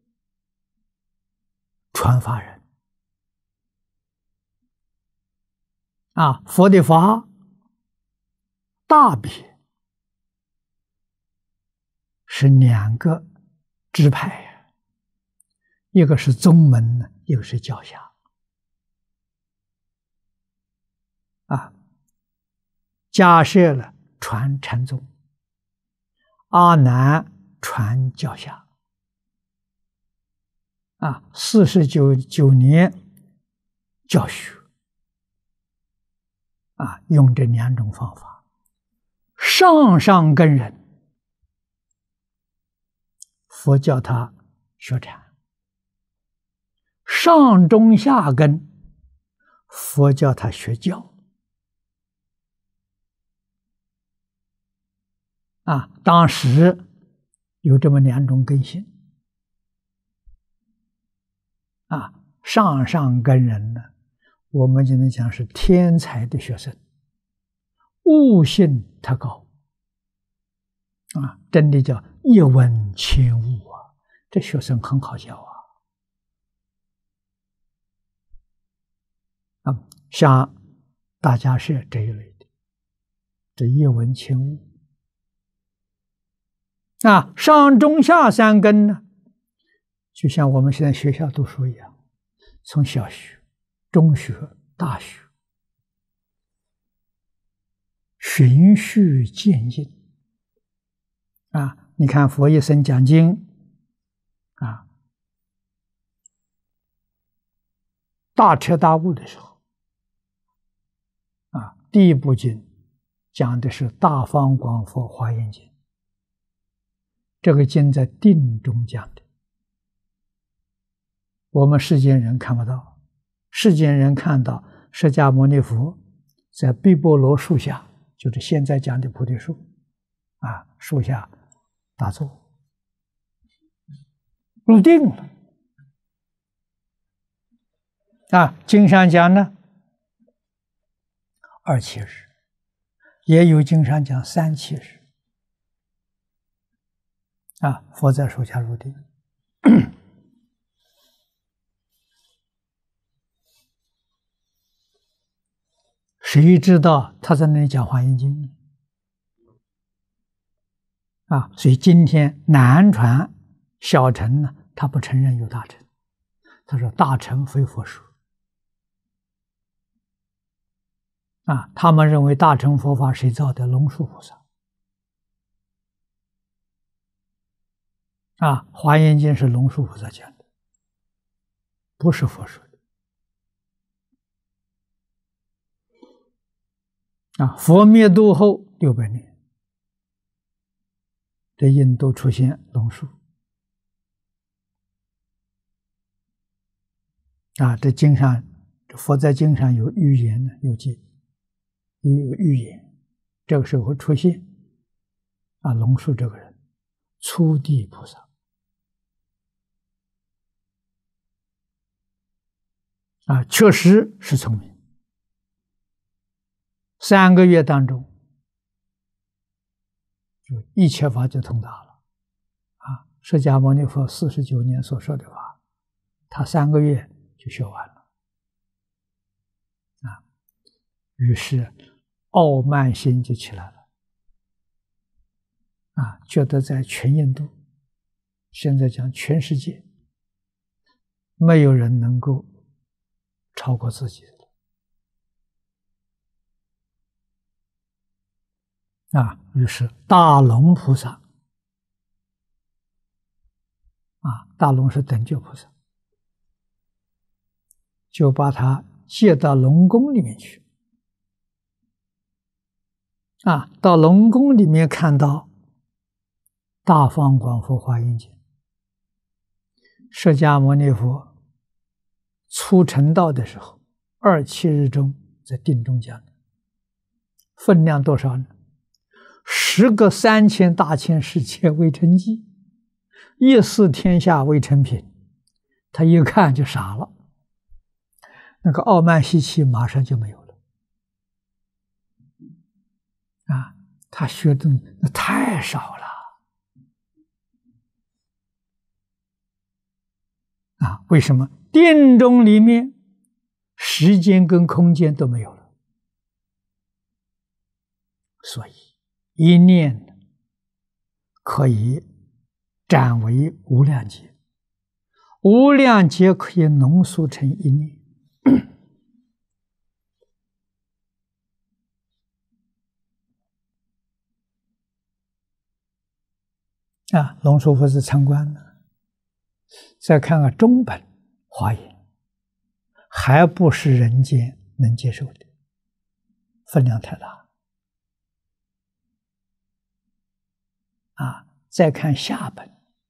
传法人啊，佛的法大别是两个支派呀，一个是宗门呢，一个是教下啊。假设了传禅宗，阿难传教下啊，四十九九年教学啊，用这两种方法，上上根人，佛教他学禅；上中下根，佛教他学教。啊，当时有这么两种根性啊，上上根人呢，我们就能讲是天才的学生，悟性特高啊，真的叫一闻千悟啊，这学生很好教啊。啊，像大家是这一类的，这一闻千悟。啊，上中下三根呢，就像我们现在学校读书一样，从小学、中学、大学，循序渐进。啊，你看佛一生讲经，啊，大彻大悟的时候，啊，第一部经讲的是大方广佛华严经。这个经在定中讲的，我们世间人看不到，世间人看到释迦牟尼佛在毗波罗树下，就是现在讲的菩提树啊，树下打坐入定了啊。经上讲呢，二七日，也有经上讲三七日。啊，佛在树下入定，谁知道他在那里讲《华严经》呢？啊，所以今天南传小乘呢，他不承认有大乘，他说大乘非佛说。啊，他们认为大乘佛法谁造的？龙树菩萨。啊，《华严经》是龙树菩萨讲的，不是佛说的。啊，佛灭度后六百年，在印度出现龙树。啊，这经上，佛在经上有预言呢，有记，有预言，这个时候会出现。啊，龙树这个人，初地菩萨。啊，确实是聪明。三个月当中， 就一切法就通达了。啊，释迦牟尼佛四十九年所说的法，他三个月就学完了。啊，于是傲慢心就起来了。啊，觉得在全印度，现在讲全世界，没有人能够超过自己的。啊，于是大龙菩萨，啊，大龙是等觉菩萨，就把他接到龙宫里面去。啊，到龙宫里面看到大放广佛华严经，释迦牟尼佛初成道的时候，二七日中在定中讲的，分量多少呢？十个三千大千世界为成绩，一四天下为成品。他一看就傻了，那个傲慢习气马上就没有了。啊，他学的那太少了。啊，为什么？定中里面时间跟空间都没有了，所以一念可以展为无量劫，无量劫可以浓缩成一念。啊，龙树佛是参观的，再看看中本华严，还不是人间能接受的，分量太大。啊，再看下本，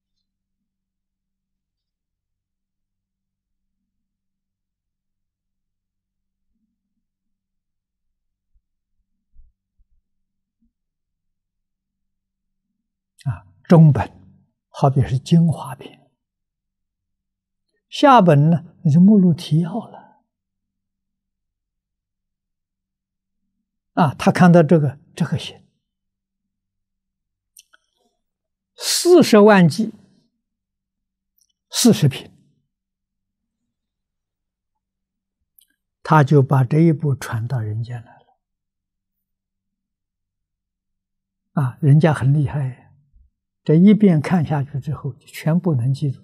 啊，中本好比是精华篇，下本呢那就目录提要了。啊，他看到这个这个行，四十万计，四十品，他就把这一步传到人间来了。啊，人家很厉害，这一遍看下去之后，就全部能记住。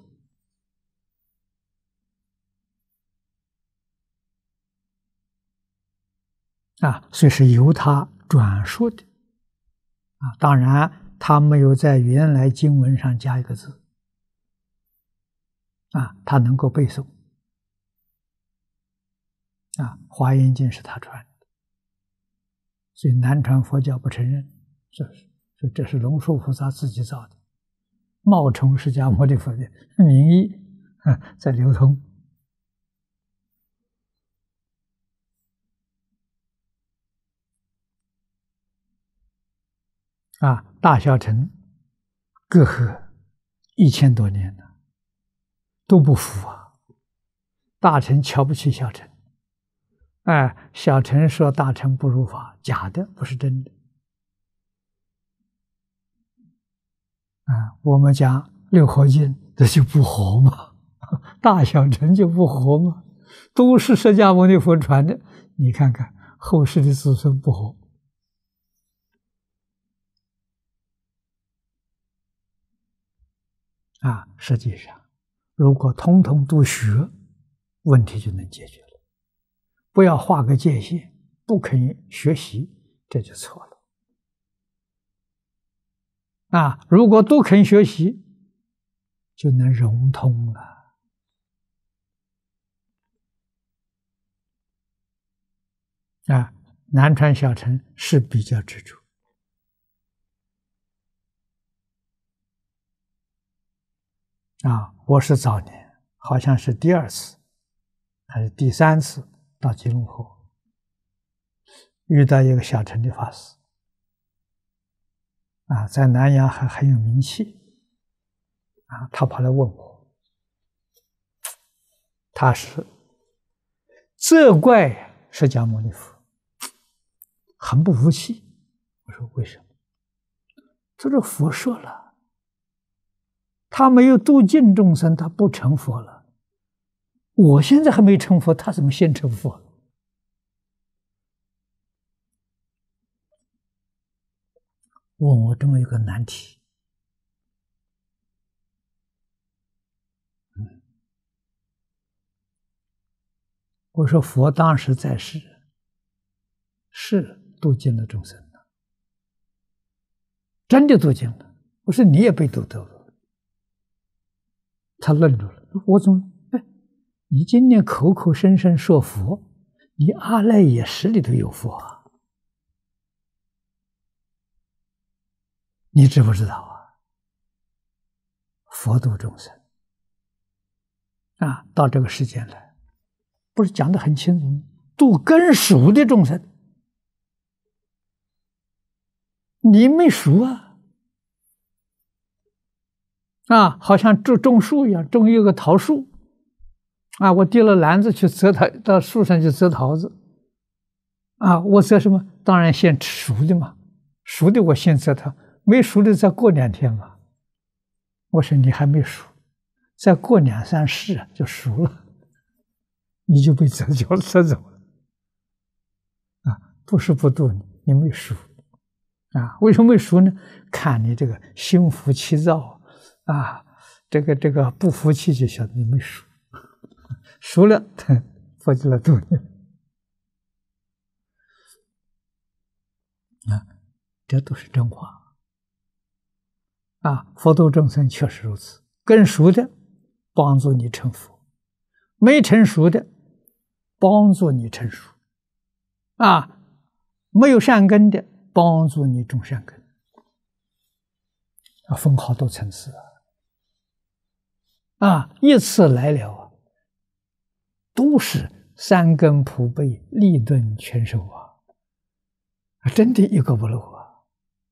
啊，所以是由他转述的。啊，当然他没有在原来经文上加一个字。啊，他能够背诵。啊，华严经是他传的，所以南传佛教不承认，是不是？所以这是龙树菩萨自己造的，冒充释迦牟尼佛的名义，啊，在流通。啊，大小乘隔阂一千多年了，都不服啊！大乘瞧不起小乘，哎，小乘说大乘不如法，假的，不是真的。啊，我们讲六合经，这就不合嘛，大小乘就不合嘛，都是释迦牟尼佛传的，你看看后世的子孙不合。啊，实际上，如果通通都学，问题就能解决了。不要画个界限，不肯学习，这就错了。啊，如果都肯学习，就能融通了。啊，南传小乘是比较执着。啊，我是早年，好像是第二次还是第三次到吉隆坡，遇到一个小乘的法师，啊，在南洋还很有名气，啊，他跑来问我，他是责怪释迦牟尼佛，很不服气。我说为什么？ 他说佛说了，他没有度尽众生，他不成佛了。我现在还没成佛，他怎么先成佛了？问我这么一个难题。嗯，我说佛当时在世，是度尽了众生的，真的度尽了。我说你也被度掉了。他愣住了，我怎么？哎，你今天口口声声说佛，你阿赖耶识里头有佛啊，你知不知道啊？佛度众生啊，到这个世间来，不是讲得很清楚吗？度根熟的众生，你没熟啊。啊，好像种种树一样，种一个桃树，啊，我提了篮子去摘桃，到树上去摘桃子，啊，我摘什么？当然先吃熟的嘛，熟的我先摘它，没熟的再过两天嘛。我说你还没熟，再过两三世就熟了，你就被摘掉摘走了，啊，不是不度你，你没熟，啊，为什么没熟呢？看你这个心浮气躁。啊，这个这个不服气就晓得你没熟，熟了，佛就来度你。啊，这都是真话。啊，佛度众生确实如此，更熟的帮助你成佛，没成熟的帮助你成熟。啊，没有善根的帮助你种善根。啊，分好多层次啊。啊，一次来了，都是三根普被，利钝全收啊！真的一个不漏啊！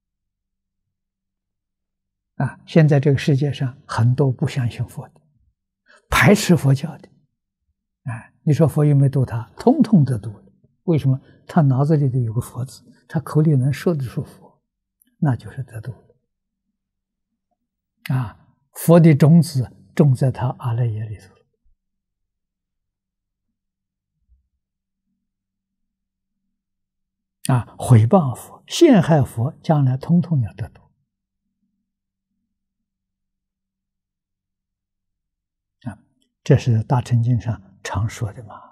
啊，现在这个世界上很多不相信佛的，排斥佛教的，哎，你说佛有没有度他？通通得度了。为什么？他脑子里头有个佛字，他口里能说得出佛，那就是得度了。啊，佛的种子种在他阿赖耶里头了。啊，毁谤佛、陷害佛，将来通通要得度。啊，这是大乘经上常说的嘛。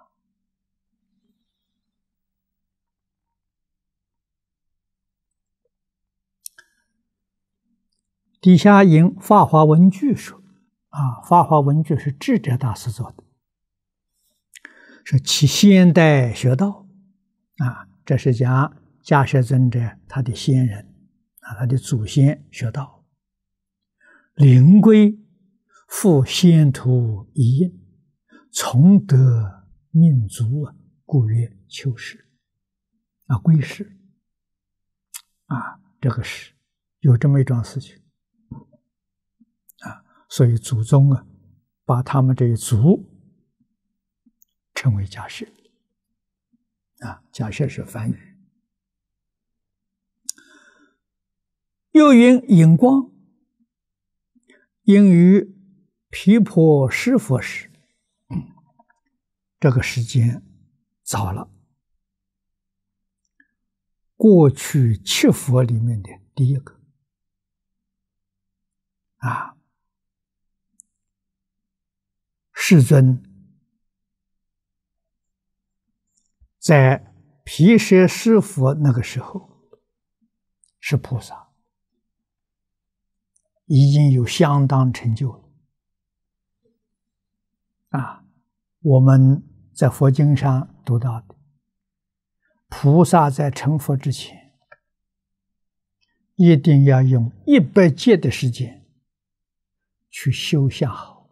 底下引《法华文句》说，啊，《法华文句》是智者大师做的，是其先代学道，啊，这是讲迦叶尊者他的先人，啊，他的祖先学道，灵龟复先途一应，从得命足，故曰求是。啊，龟是，啊，这个是有这么一桩事情。啊，所以祖宗啊，把他们这一族称为迦叶。啊，迦叶是梵语。又云引光，因于毗婆尸佛时，这个时间早了，过去七佛里面的第一个。啊，世尊在毗舍尸佛那个时候是菩萨，已经有相当成就了。啊，我们在佛经上读到的，菩萨在成佛之前，一定要用一百劫的时间去修相好。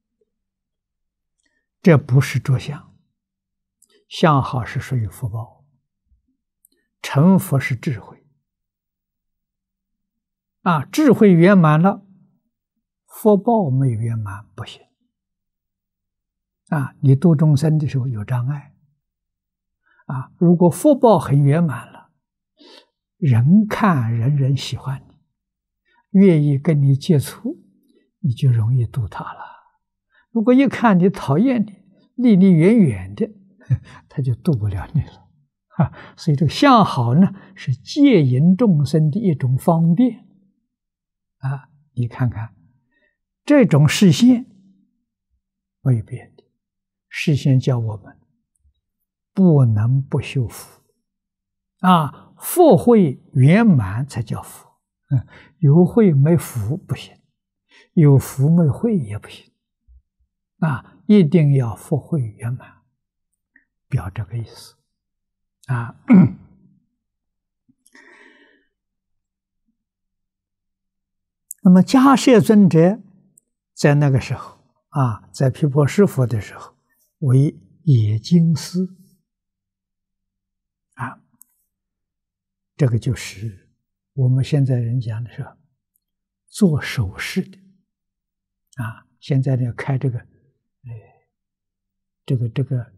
这不是着相，相好是属于福报，成佛是智慧。啊，智慧圆满了，福报没圆满不行。啊，你度众生的时候有障碍。啊，如果福报很圆满了，人看人人喜欢你， 愿意跟你接触，你就容易度他了。如果一看你讨厌你，离你远远的，他就度不了你了。啊，所以这个相好呢，是戒引众生的一种方便。啊，你看看这种视线未变的，视线叫我们不能不修福。啊，福慧圆满才叫福。嗯，有慧没福不行，有福没慧也不行。啊，一定要福慧圆满，表这个意思。啊，那么迦叶尊者在那个时候啊，在毗婆尸佛的时候，为冶金师。啊，这个就是我们现在人讲的是做首饰的。啊，现在呢开这个，哎，这个这个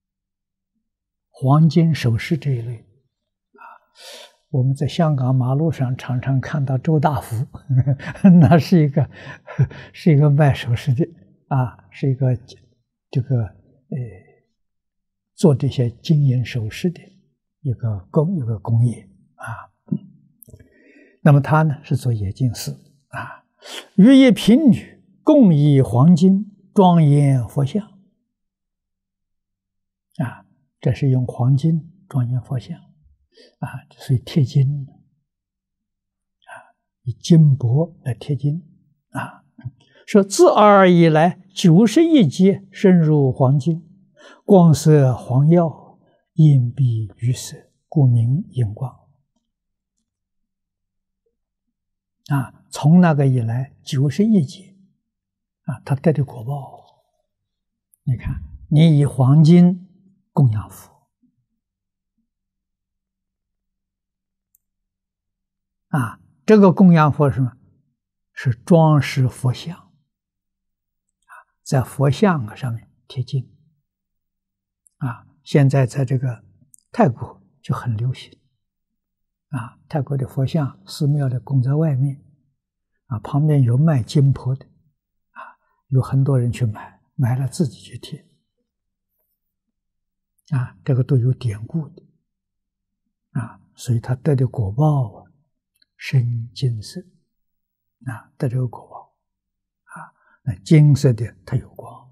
黄金首饰这一类。啊，我们在香港马路上常常看到周大福，那是一个是一个卖首饰的。啊，是一个这个呃做这些金银首饰的一个工一个工业。啊，那么他呢是做冶金师。啊，与一贫女共以黄金庄严佛像。啊，这是用黄金庄严佛像。啊，所以贴金。啊，以金箔来贴金。啊，说自尔以来，九十一劫深入黄金，光色黄耀，映蔽于色，故名荧光。啊，从那个以来九十一劫，啊，他得的果报。你看，你以黄金供养佛。啊，这个供养佛是什么？是装饰佛像。啊，在佛像上面贴金。啊，现在在这个泰国就很流行。啊，泰国的佛像寺庙的供在外面。啊，旁边有卖金箔的。啊，有很多人去买，买了自己去贴。啊，这个都有典故的。啊，所以他得的果报啊，深金色。啊，得这个果报。啊，那金色的它有光。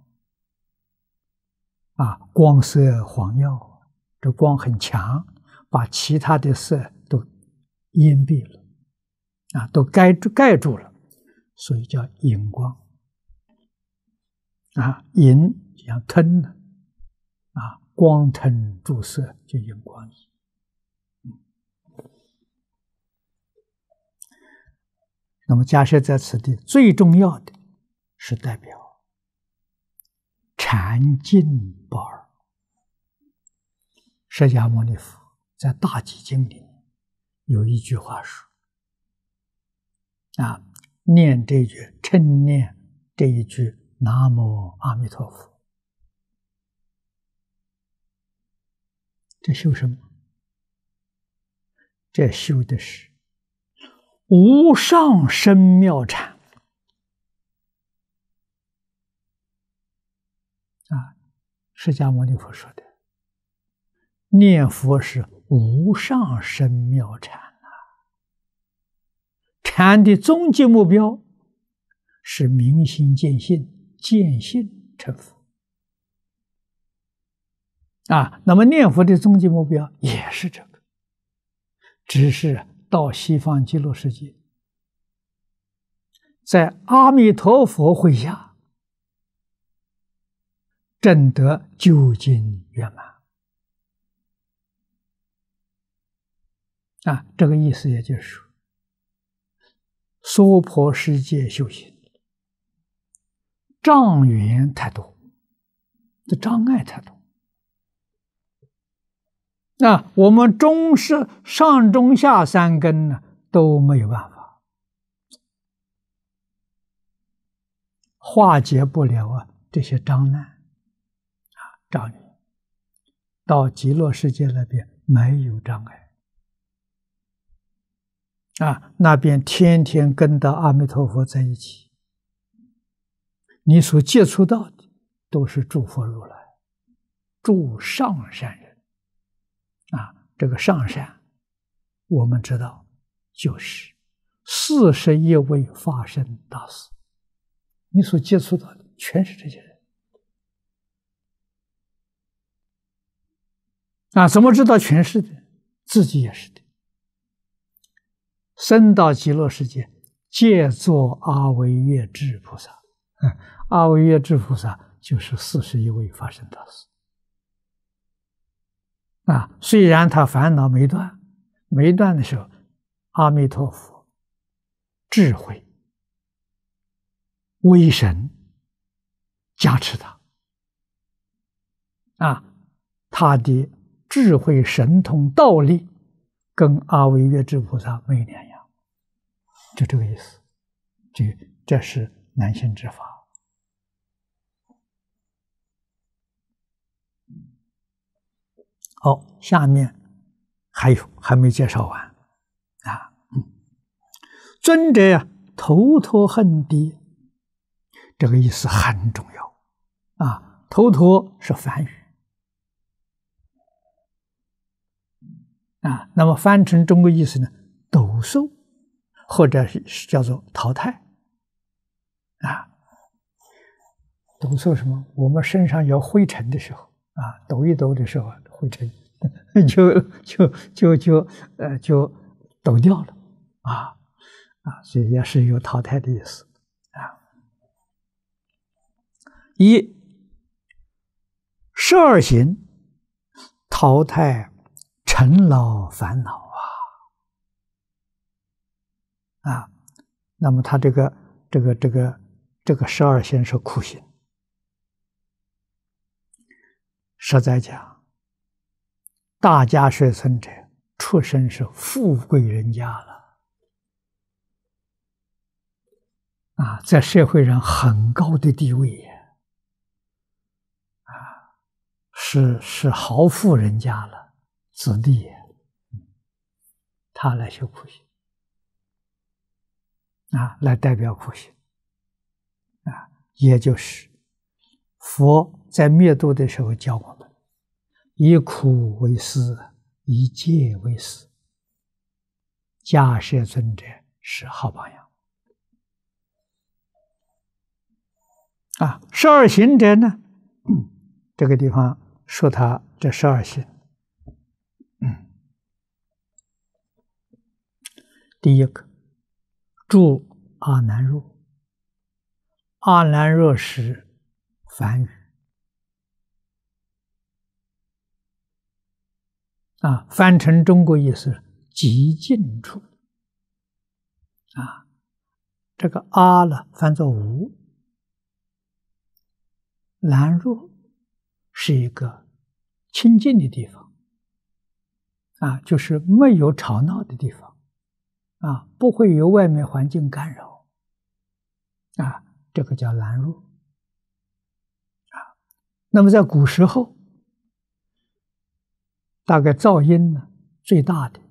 啊，光色黄耀，这光很强，把其他的色都掩蔽了。啊，都盖住盖住了，所以叫荧光。啊，荧就像吞了。啊，光吞注色就荧光仪。那么迦叶在此地最重要的是代表禅净宝儿。释迦牟尼佛在大集经里有一句话说：啊，念这句，称念这一句南无阿弥陀佛，这修什么？这修的是无上深妙禅。啊，释迦牟尼佛说的，念佛是无上深妙禅啊。禅的终极目标是明心见性，见性成佛。啊，那么念佛的终极目标也是这个，只是到西方极乐世界，在阿弥陀佛会下证得究竟圆满。啊，这个意思也就是说，娑婆世界修行障缘太多，这障碍太多。那我们中是上中下三根呢都没有办法化解不了啊这些障难啊障碍。到极乐世界那边没有障碍啊，那边天天跟到阿弥陀佛在一起，你所接触到的都是诸佛如来，诸上善人。啊，这个上善，我们知道，就是四十一位法身大士，你所接触到的全是这些人。啊，怎么知道全是的？自己也是的。生到极乐世界，皆作阿惟越致菩萨。嗯，阿惟越致菩萨就是四十一位法身大士。啊，虽然他烦恼没断，没断的时候，阿弥陀佛智慧威神加持他。啊，他的智慧神通道力跟阿惟越致菩萨没两样，就这个意思。这这是难行之法。好，下面还有还没介绍完啊。嗯，尊者呀，头陀恨地，这个意思很重要啊。头陀是梵语啊，那么翻成中国意思呢，斗兽，或者是叫做淘汰啊。斗兽什么？我们身上有灰尘的时候啊，抖一抖的时候，灰尘就就就就呃就抖掉了啊啊，所以也是有淘汰的意思啊。一十二行淘汰尘劳烦恼啊啊，那么他这个这个这个这个十二行是苦行。实在讲，大家学村者出身是富贵人家了啊，在社会上很高的地位啊，是是豪富人家了，子弟，他来修苦行啊，来代表苦行啊，也就是佛在灭度的时候教我们，以苦为师，以戒为师。迦叶尊者是好榜样啊。十二行者呢，嗯，这个地方说他这十二行，嗯，第一个住阿难若，阿难若是梵语啊，翻成中国意思极静处啊。这个阿呢翻作无，难若是一个清净的地方啊，就是没有吵闹的地方啊，不会有外面环境干扰啊，这个叫难若啊。那么在古时候，大概噪音呢最大的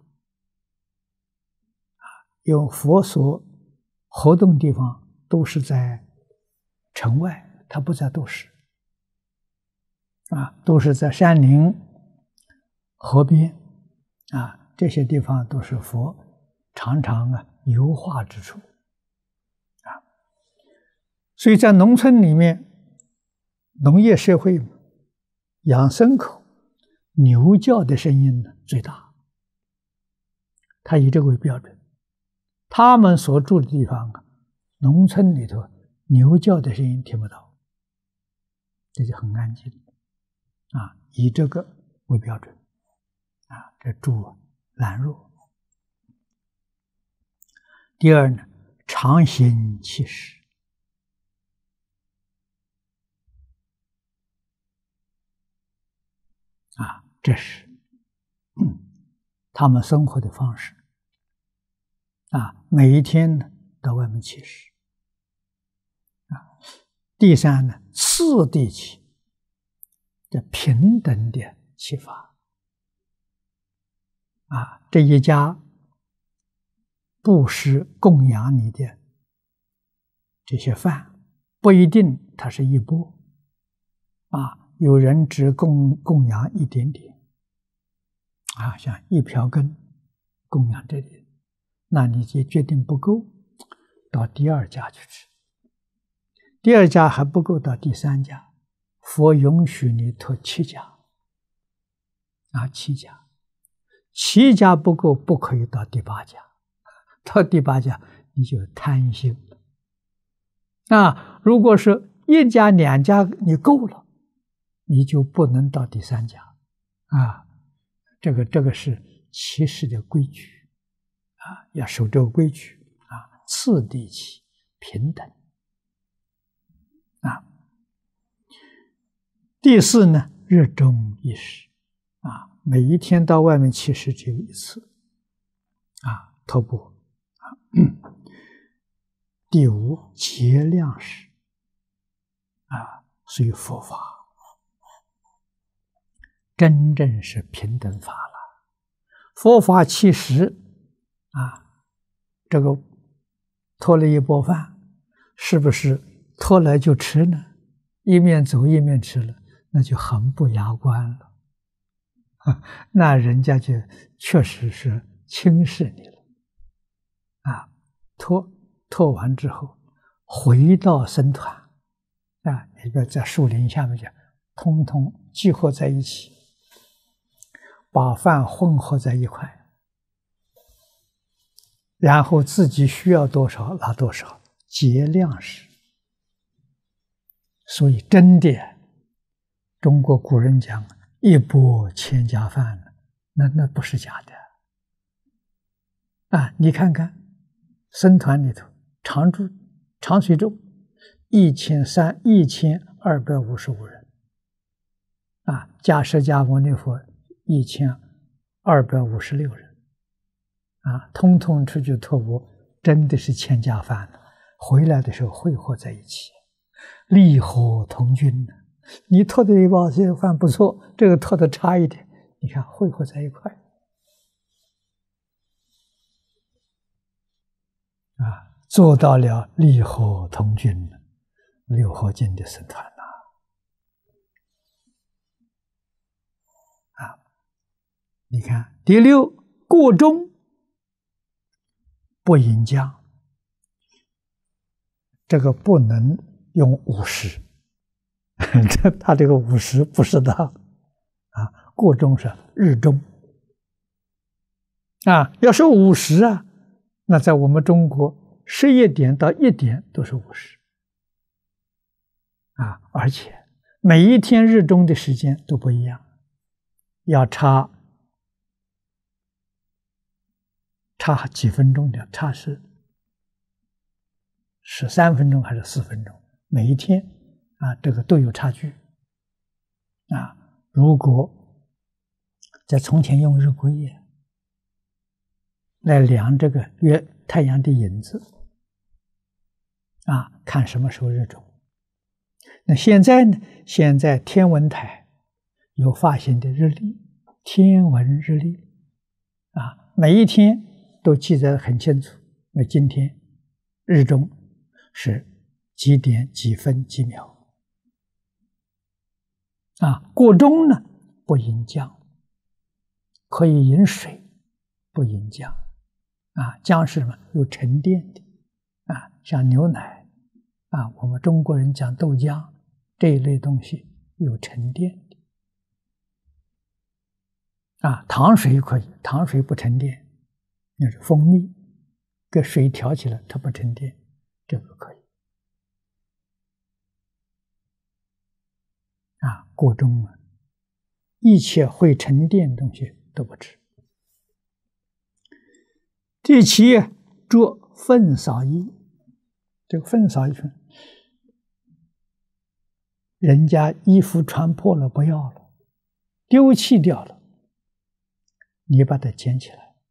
啊，有佛所活动地方都是在城外，它不在都市啊，都是在山林、河边啊，这些地方都是佛常常啊游化之处啊。所以在农村里面，农业社会养牲口，牛叫的声音呢最大，他以这个为标准。他们所住的地方啊，农村里头牛叫的声音听不到，这就很安静啊，以这个为标准啊，这住懒弱。第二呢，常行其实啊，这是、嗯、他们生活的方式啊，每一天呢到外面乞食啊。第三呢，次第起，这平等的启发啊，这一家布施供养你的这些饭，不一定它是一钵啊，有人只供供养一点点啊，像一瓢羹供养这里，那你就决定不够，到第二家去吃，第二家还不够，到第三家，佛允许你托七家啊，七家，七家不够，不可以到第八家，到第八家你就贪心了。啊，如果是一家两家你够了，你就不能到第三家啊。这个这个是其实的规矩啊，要守这个规矩啊，次第起平等啊。第四呢，热衷一时啊，每一天到外面其实只有一次啊，托钵啊。第五，节量时啊，所以佛法真正是平等法了。佛法其实啊，这个托了一钵饭，是不是托来就吃呢？一面走一面吃了，那就很不雅观了。那人家就确实是轻视你了啊！托托完之后，回到僧团啊，一个在树林下面讲，通通集合在一起，把饭混合在一块，然后自己需要多少拿多少，节量时。所以真的，中国古人讲一钵千家饭，那那不是假的啊！你看看僧团里头，常住长随众一千三一千二百五十五人啊，加释迦牟尼佛一千二百五十六人啊，通通出去托钵，真的是千家饭了。回来的时候汇合在一起，利火同均呢。你托的一包这个饭不错，这个托的差一点，你看汇合在一块啊，做到了利火同均呢。六合敬的僧团呐，啊，你看第六，过中不饮浆，这个不能用五十。这他这个五十不适当啊，过中是日中啊，要是五十啊，那在我们中国十一点到一点都是五十啊，而且每一天日中的时间都不一样，要差差几分钟的，差是十三分钟还是四分钟，每一天。啊，这个都有差距啊！如果在从前用日晷夜来量这个月太阳的影子啊，看什么时候日中。那现在呢？现在天文台有发行的日历，天文日历啊，每一天都记载得很清楚。那今天日中是几点几分几秒。啊，过中呢不饮浆，可以饮水，不饮浆。啊，浆是什么？有沉淀的啊，像牛奶啊，我们中国人讲豆浆这一类东西有沉淀的啊，糖水可以，糖水不沉淀，那是蜂蜜跟水调起来，它不沉淀，这个可以。啊，过中啊，一切会沉淀的东西都不吃。第七，着粪扫衣。这个粪扫衣，人家衣服穿破了不要了，丢弃掉了，你把它捡起来。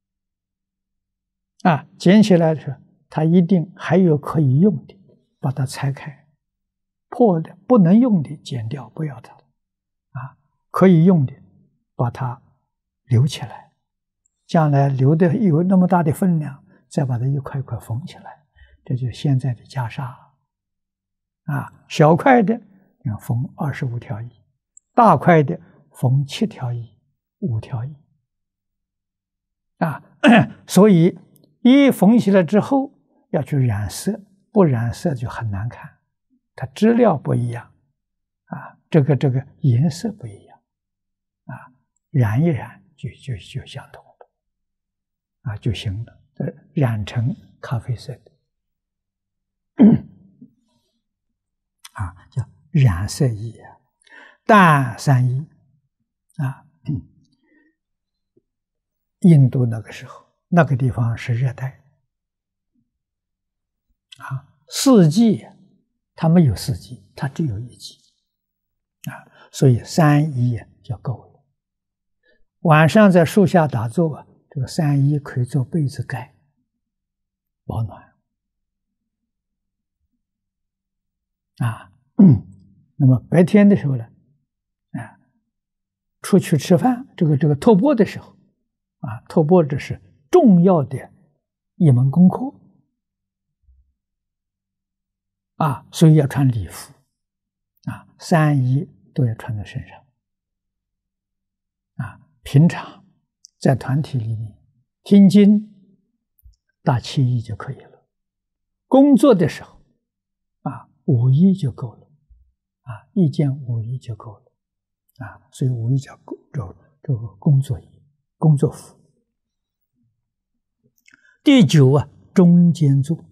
啊，捡起来的时候，它一定还有可以用的，把它拆开。破的不能用的剪掉，不要它啊，可以用的把它留起来，将来留的有那么大的分量， 再把它一块一块缝起来，这就是现在的袈裟。啊，小块的要缝二十五条衣，大块的缝七条衣、五条衣。啊，所以衣缝起来之后要去染色，不染色就很难看，它质料不一样，啊，这个这个颜色不一样，啊，染一染就就就相同了，啊就行了，染成咖啡色的，啊叫染色衣啊，淡三衣啊。印度那个时候，那个地方是热带，啊，四季它没有四季，它只有一季，啊，所以三衣就够了。晚上在树下打坐，这个三衣可以做被子盖，保暖。啊，那么白天的时候呢，啊，出去吃饭，这个这个托钵的时候。啊，托钵这是重要的一门功课啊，所以要穿礼服啊，三衣都要穿在身上啊。平常在团体里面听经，大七衣就可以了。工作的时候啊，五衣就够了啊，一件五衣就够了啊，所以五衣叫这这个工作衣。工作服。第九啊，中间坐。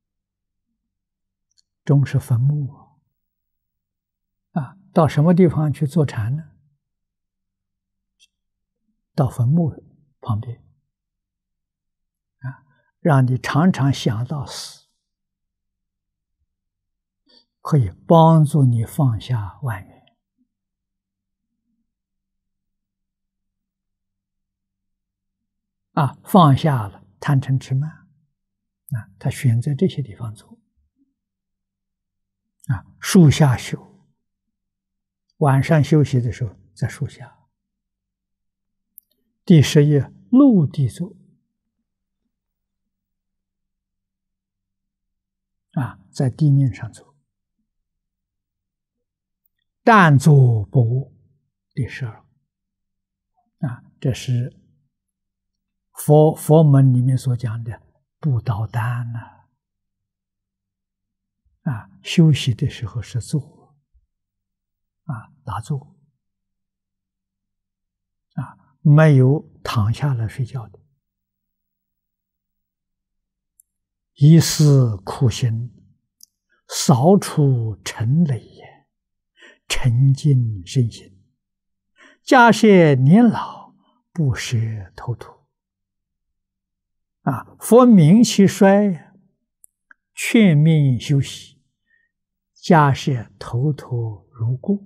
中是坟墓啊，到什么地方去坐禅呢？到坟墓旁边啊，让你常常想到死，可以帮助你放下万缘。啊，放下了贪嗔痴慢，啊，他选择这些地方做，啊，树下修，晚上休息的时候在树下。第十页，陆地坐，啊，在地面上做。但坐不卧，第十二，啊，这是佛佛门里面所讲的不倒单呐，啊，休息的时候是坐，啊，打坐，啊，没有躺下来睡觉的。一世苦行，扫除尘累也，沉静身心，假设年老，不舍头秃。啊，佛明其衰，劝命休息，假设头脱如故。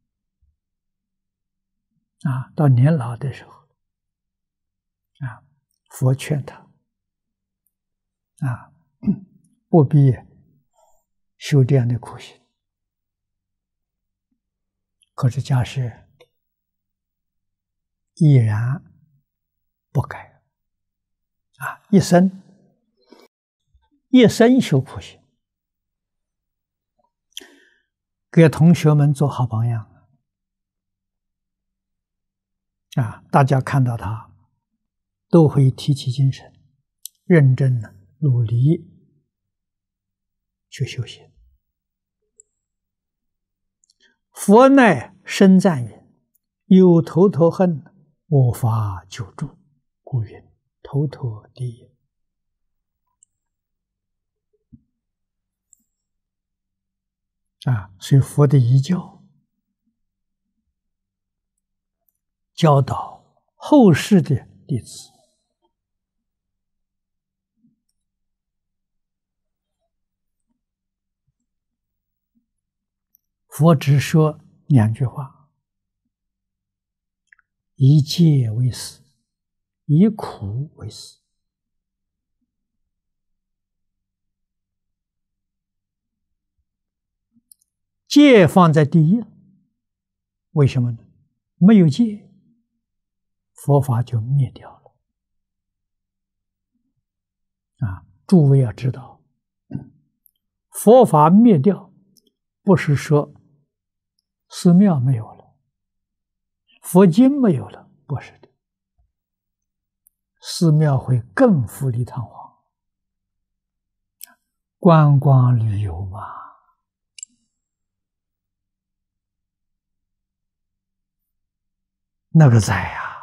啊，到年老的时候，啊，佛劝他，啊，不必修这样的苦行。可是假设依然不改。啊，一生一生修苦行，给同学们做好榜样啊！大家看到他，都会提起精神，认真的努力去修行。佛乃深赞云：“有头陀恨，我法久住，故云。”头陀第一啊，所以佛的遗教教导后世的弟子，佛只说两句话：以戒为师，以苦为师。戒放在第一，为什么呢？没有戒，佛法就灭掉了。 诸位要知道，佛法灭掉，不是说寺庙没有了，佛经没有了，不是的，寺庙会更富丽堂皇，观光旅游嘛。那个在呀，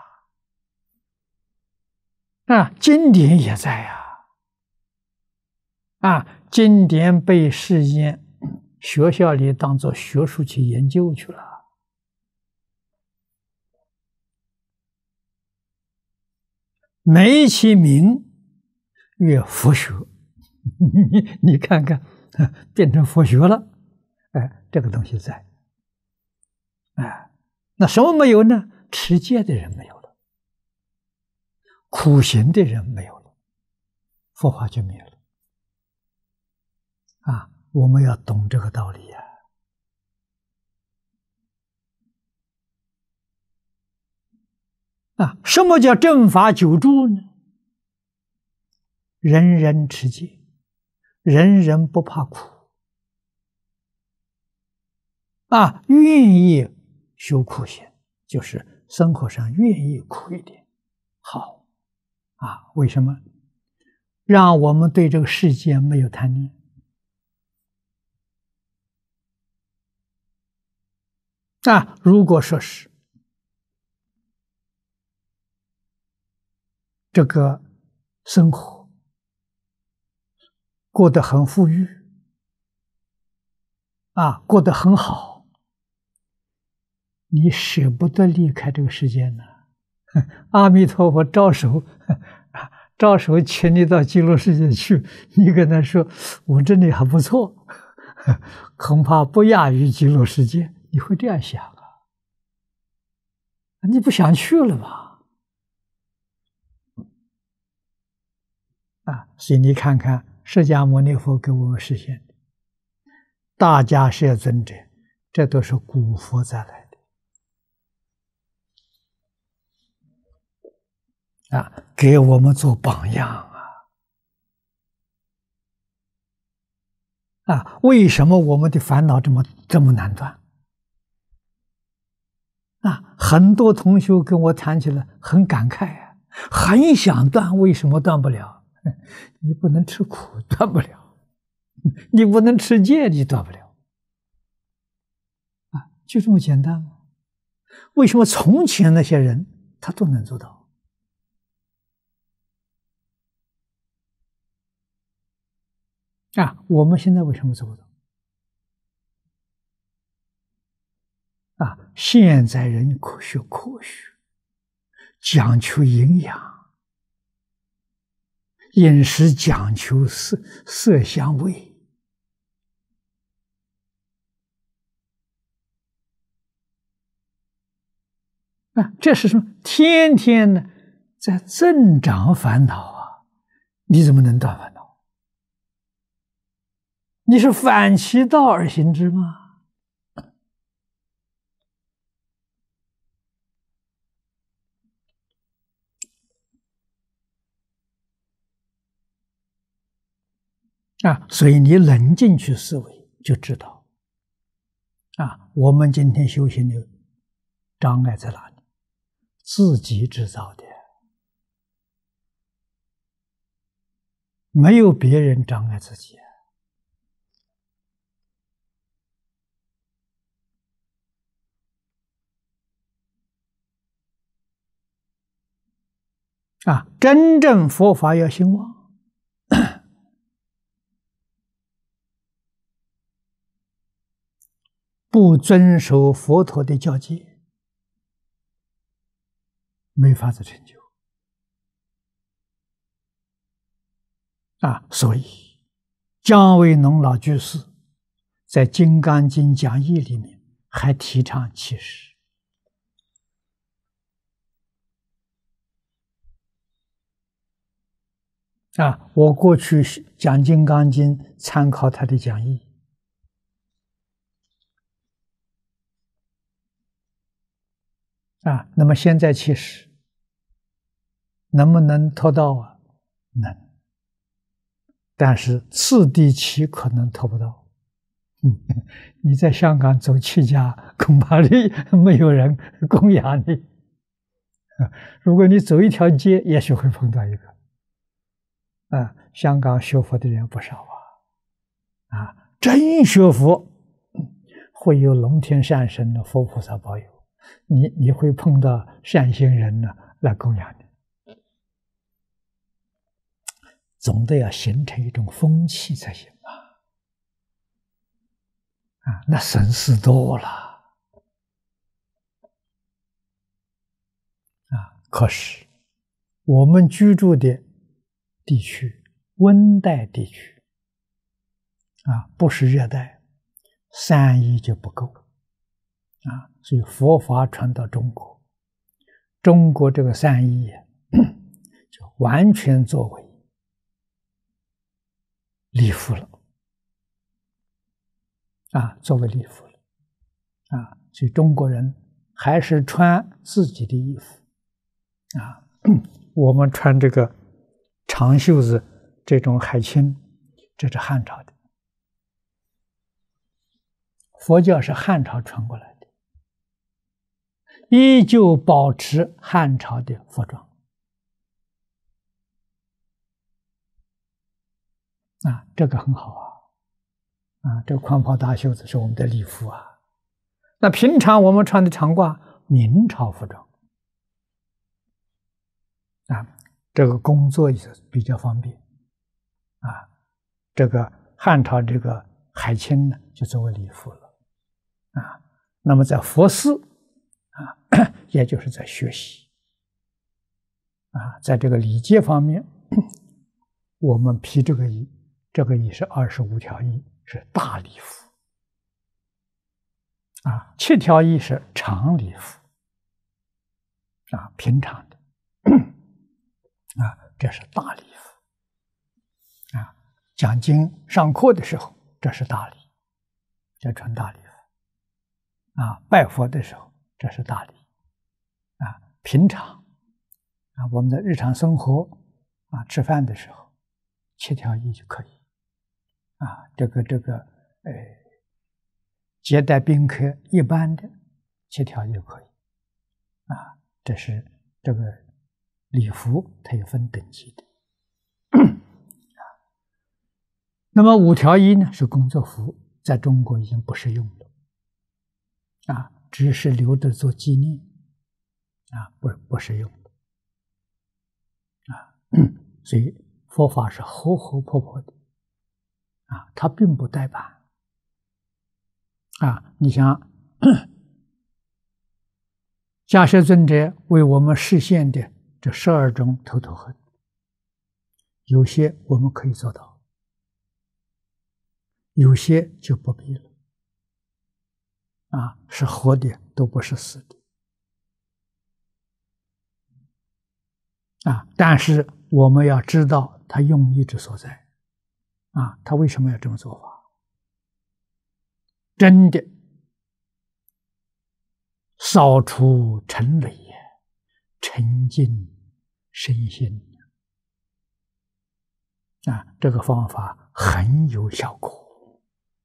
啊，经典也在呀，啊，经典被世间学校里当作学术去研究去了。美其名曰佛学，你你看看，变成佛学了，哎，这个东西在，哎，那什么没有呢？持戒的人没有了，苦行的人没有了，佛法就灭了。啊，我们要懂这个道理呀。啊，什么叫正法久住呢？人人持戒，人人不怕苦，啊，愿意修苦行，就是生活上愿意苦一点，好，啊，为什么？让我们对这个世界没有贪念。啊，如果说是这个生活过得很富裕，啊，过得很好，你舍不得离开这个世界呢？阿弥陀佛招手，招手请你到极乐世界去，你跟他说我这里还不错，恐怕不亚于极乐世界，你会这样想啊？你不想去了吧？啊，所以你看看释迦牟尼佛给我们实现的大迦叶尊者，这都是古佛再来的啊，给我们做榜样啊！啊，为什么我们的烦恼这么这么难断？啊，很多同学跟我谈起来很感慨啊，很想断，为什么断不了？你不能吃苦，断不了；你不能吃戒，你断不了。啊，就这么简单吗？为什么从前那些人他都能做到？啊，我们现在为什么做不到？啊，现在人科学科学，讲求营养，饮食讲求色色香味，啊，这是什么？天天呢在增长烦恼啊！你怎么能断烦恼？你是反其道而行之吗？啊，所以你冷静去思维，就知道，啊，我们今天修行的障碍在哪里？自己制造的，没有别人障碍自己。啊，真正佛法要兴旺，不遵守佛陀的教诫，没法子成就。啊，所以姜维农老居士在《金刚经》讲义里面还提倡七十。啊，我过去讲《金刚经》，参考他的讲义。啊，那么现在七十，能不能做到啊？能。 但是次第期可能投不到。嗯，你在香港走七家，恐怕你没有人供养你。如果你走一条街，也许会碰到一个。啊，香港学佛的人不少啊，啊，真学佛会有龙天善神的佛菩萨保佑，你你会碰到善心人呢来供养你。总得要形成一种风气才行啊！啊，那省事多了啊！可是我们居住的地区，温带地区啊，不是热带，三衣就不够啊，所以佛法传到中国，中国这个三衣就完全作为礼服了啊，作为礼服了啊，所以中国人还是穿自己的衣服啊。我们穿这个长袖子，这种海青，这是汉朝的，佛教是汉朝传过来的，依旧保持汉朝的服装。啊，这个很好啊！啊，这个宽袍大袖子是我们的礼服啊。那平常我们穿的长褂，明朝服装啊，这个工作也是比较方便啊。这个汉朝这个海青呢，就作为礼服了啊。那么在佛寺啊，也就是在学习啊，在这个礼节方面，我们披这个衣。这个衣是二十五条衣，是大礼服啊；七条衣是长礼服啊，平常的啊，这是大礼服啊。讲经上课的时候，这是大礼，这穿大礼服啊；拜佛的时候，这是大礼啊。平常啊，我们在日常生活啊，吃饭的时候，七条衣就可以。啊，这个这个，呃，接待宾客一般的七条就可以，啊，这是这个礼服它有分等级的，啊，那么五条衣呢是工作服，在中国已经不适用了，啊，只是留着做纪念，啊，不不适用的，啊，所以佛法是活活泼泼的。啊，它并不怠慢啊！你想，迦叶尊者为我们实现的这十二种头头恨，有些我们可以做到，有些就不必了。啊，是活的，都不是死的。啊，但是我们要知道他用意之所在。啊，他为什么要这么做法？真的扫除尘累，沉静身心啊，这个方法很有效果。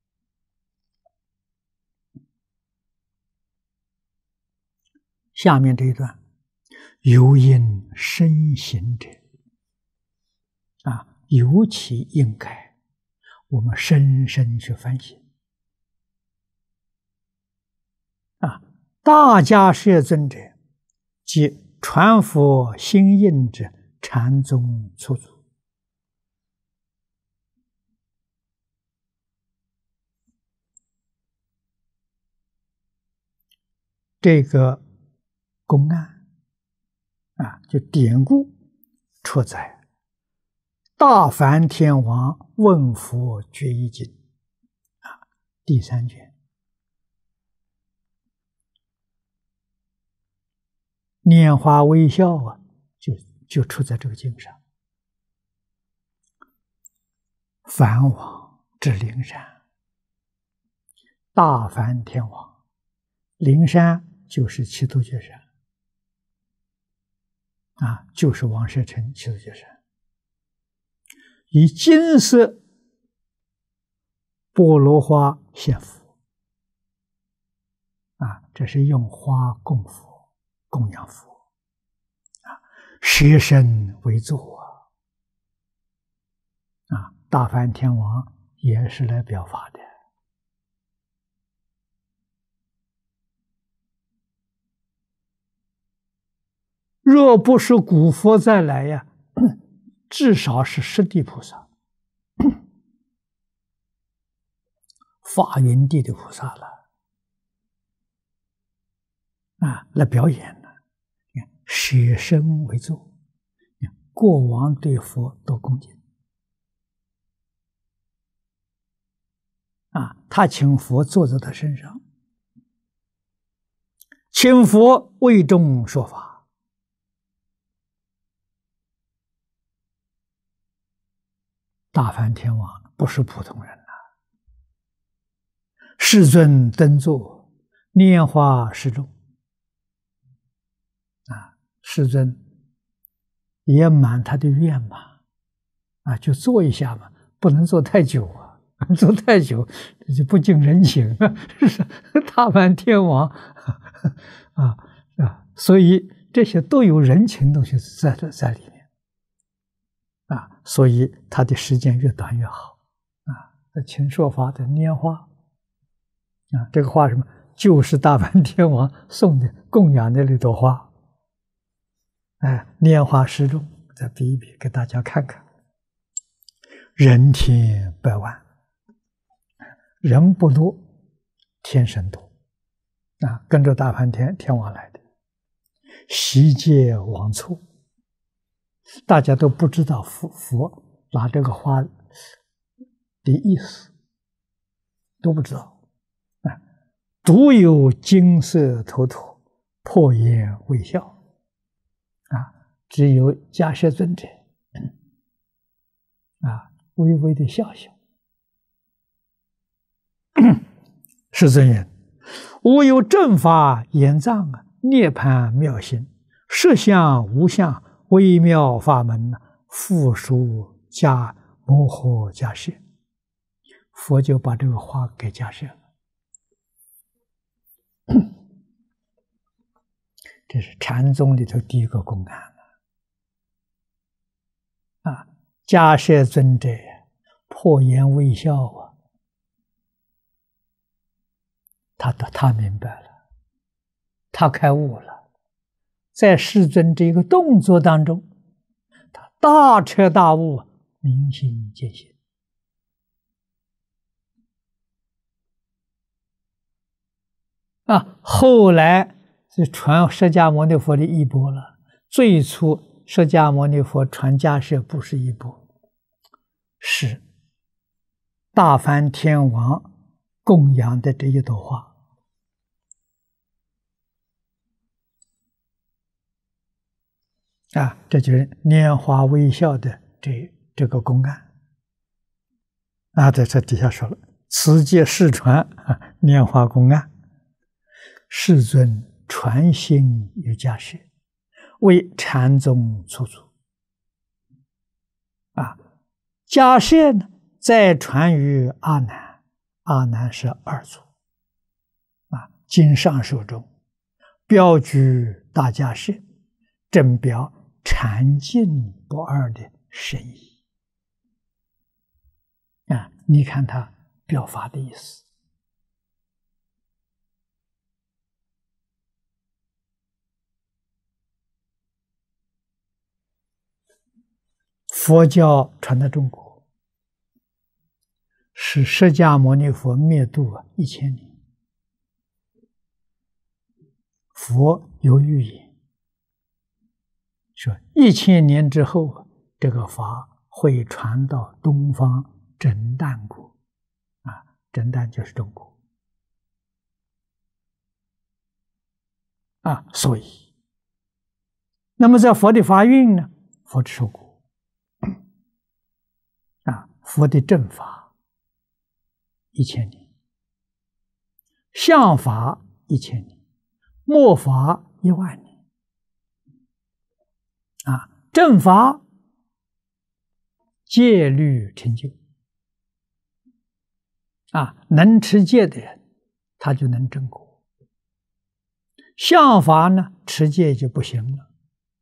下面这一段，有因身行者啊，尤其应该我们深深去反省啊！大迦叶尊者即传佛心印者禅宗初祖，这个公案啊，就典故出在大梵天王问佛决一经啊，第三卷，拈花微笑啊，就就出在这个经上。梵王至灵山，大梵天王，灵山就是七突厥山啊，就是王舍城七突厥山。 以金色菠萝花献佛啊，这是用花供佛、供养佛啊，舍身为座啊，啊，大梵天王也是来表法的。若不是古佛再来呀，至少是十地菩萨、法云地的菩萨了啊，来表演了。你看，舍身为座，国王对佛多恭敬啊，他请佛坐在他身上，请佛为众说法。大梵天王不是普通人呐、啊，世尊登座，拈花示众啊，世尊也满他的愿嘛，啊，就坐一下嘛，不能坐太久啊，坐太久就不近人情啊，是大梵天王啊啊，所以这些都有人情东西在在里面。啊，所以他的时间越短越好啊。请说法的拈花啊，这个花什么，就是大梵天王送的供养的那朵花。哎，拈花示众，再比一比，给大家看看。人天百万，人不多，天神多啊，跟着大梵天天王来的，悉皆王簇。大家都不知道佛佛拿这个花的意思，都不知道啊。独有金色头陀，破颜微笑啊，只有迦叶尊者啊，微微的笑笑。世尊言：吾有正法眼藏啊，涅槃妙心，实相无相。微妙法门，复属迦摩诃迦叶，佛就把这个花给迦叶了。这是禅宗里头第一个公案了啊！迦叶尊者破颜微笑啊，他他明白了，他开悟了。在世尊这个动作当中，他大彻大悟，明心见性啊！后来是传释迦牟尼佛的衣钵了。最初释迦牟尼佛传迦叶不是衣钵，是大梵天王供养的这一朵花。啊，这就是拈花微笑的这这个公案啊，在这底下说了，此皆世传啊，拈花公案，世尊传心于迦叶，为禅宗出祖啊。迦叶呢，再传于阿难，阿难是二祖啊。经上首中标举大迦叶，正表禅净不二的深意啊！你看他表法的意思。佛教传到中国，是释迦牟尼佛灭度啊一千年，佛有预言。说一千年之后，这个法会传到东方真旦国，啊，真旦就是中国，啊，所以，那么在佛的法运呢，佛的受果，啊，佛的正法一千年，相法一千年，末法一万年。啊，正法戒律成就。啊，能持戒的人，他就能证果。相法呢，持戒就不行了。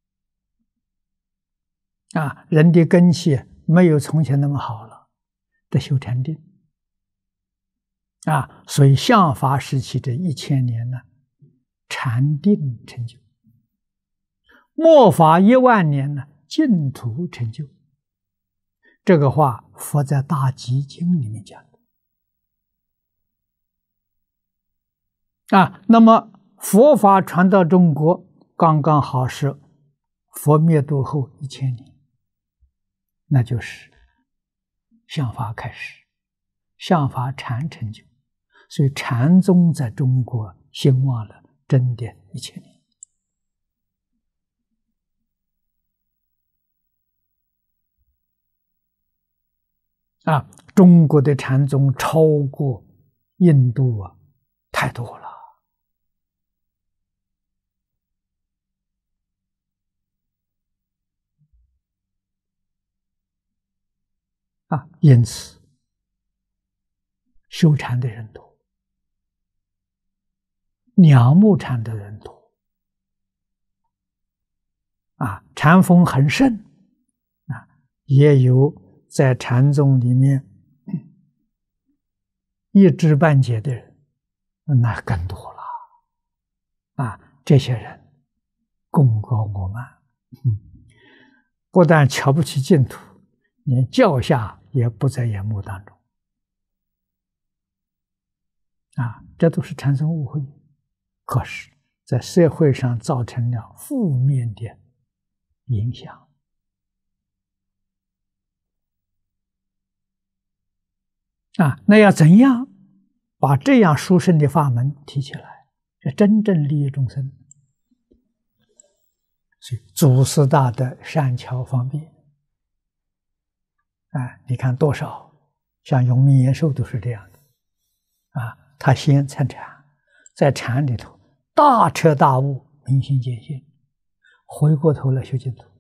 啊，人的根气没有从前那么好了，得修禅定。啊，所以相法时期这一千年呢，禅定成就；末法一万年呢，净土成就。这个话佛在《大集经》里面讲的。啊，那么佛法传到中国，刚刚好是佛灭度后一千年，那就是相法开始，相法禅成就，所以禅宗在中国兴旺了真的一千年。啊，中国的禅宗超过印度啊，太多了。啊，因此修禅的人多，仰慕禅的人多。啊，禅风很盛，啊，也有在禅宗里面一知半解的人，那更多了。啊，这些人功高我慢，不但瞧不起净土，连教下也不在眼目当中。啊，这都是产生误会，可是在社会上造成了负面的影响。啊，那要怎样把这样殊胜的法门提起来，是真正利益众生？所以祖师大德善巧方便。啊，你看多少像永明延寿都是这样的。啊，他先参禅，在禅里头大彻大悟，明心见性，回过头来修净土。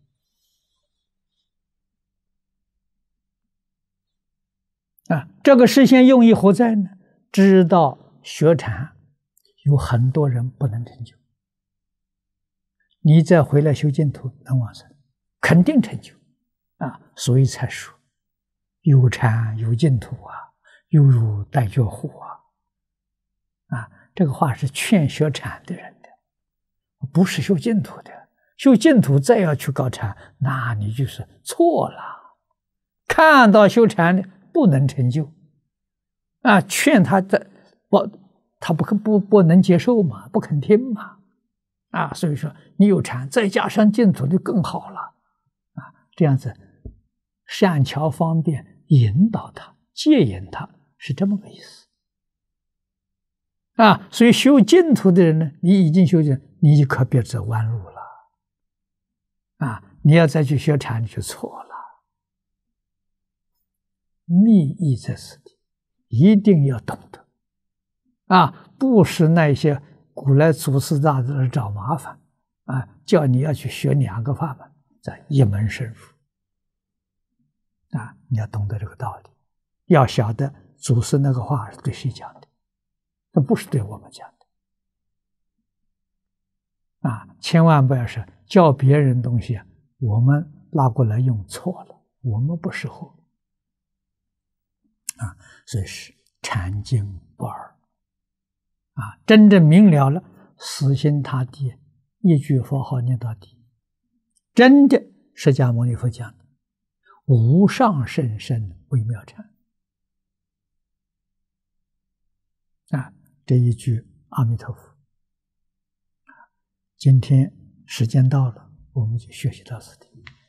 啊，这个事先用意何在呢？知道学禅有很多人不能成就，你再回来修净土能往生，肯定成就。啊，所以才说有禅有净土啊，犹如戴脚虎啊。啊，这个话是劝学禅的人的，不是修净土的。修净土再要去搞禅，那你就是错了。看到修禅的不能成就，啊，劝他的不，他不肯不不能接受嘛，不肯听嘛，啊，所以说你有禅，再加上净土就更好了，啊，这样子善巧方便引导他，戒引他，是这么个意思。啊，所以修净土的人呢，你已经修净，你可别走弯路了。啊，你要再去学禅，你就错了。密意在此地，一定要懂得。啊，不是那些古来祖师大德找麻烦，啊，叫你要去学两个法门，在一门深入。啊，你要懂得这个道理，要晓得祖师那个话是对谁讲的。这不是对我们讲的啊！千万不要是教别人东西啊，我们拿过来用错了，我们不适合啊！所以是禅经不二啊！真正明了了，死心塌地，一句佛号念到底，真的释迦牟尼佛讲的无上甚深微妙禅啊！这一句阿弥陀佛。今天时间到了，我们就学习到此地。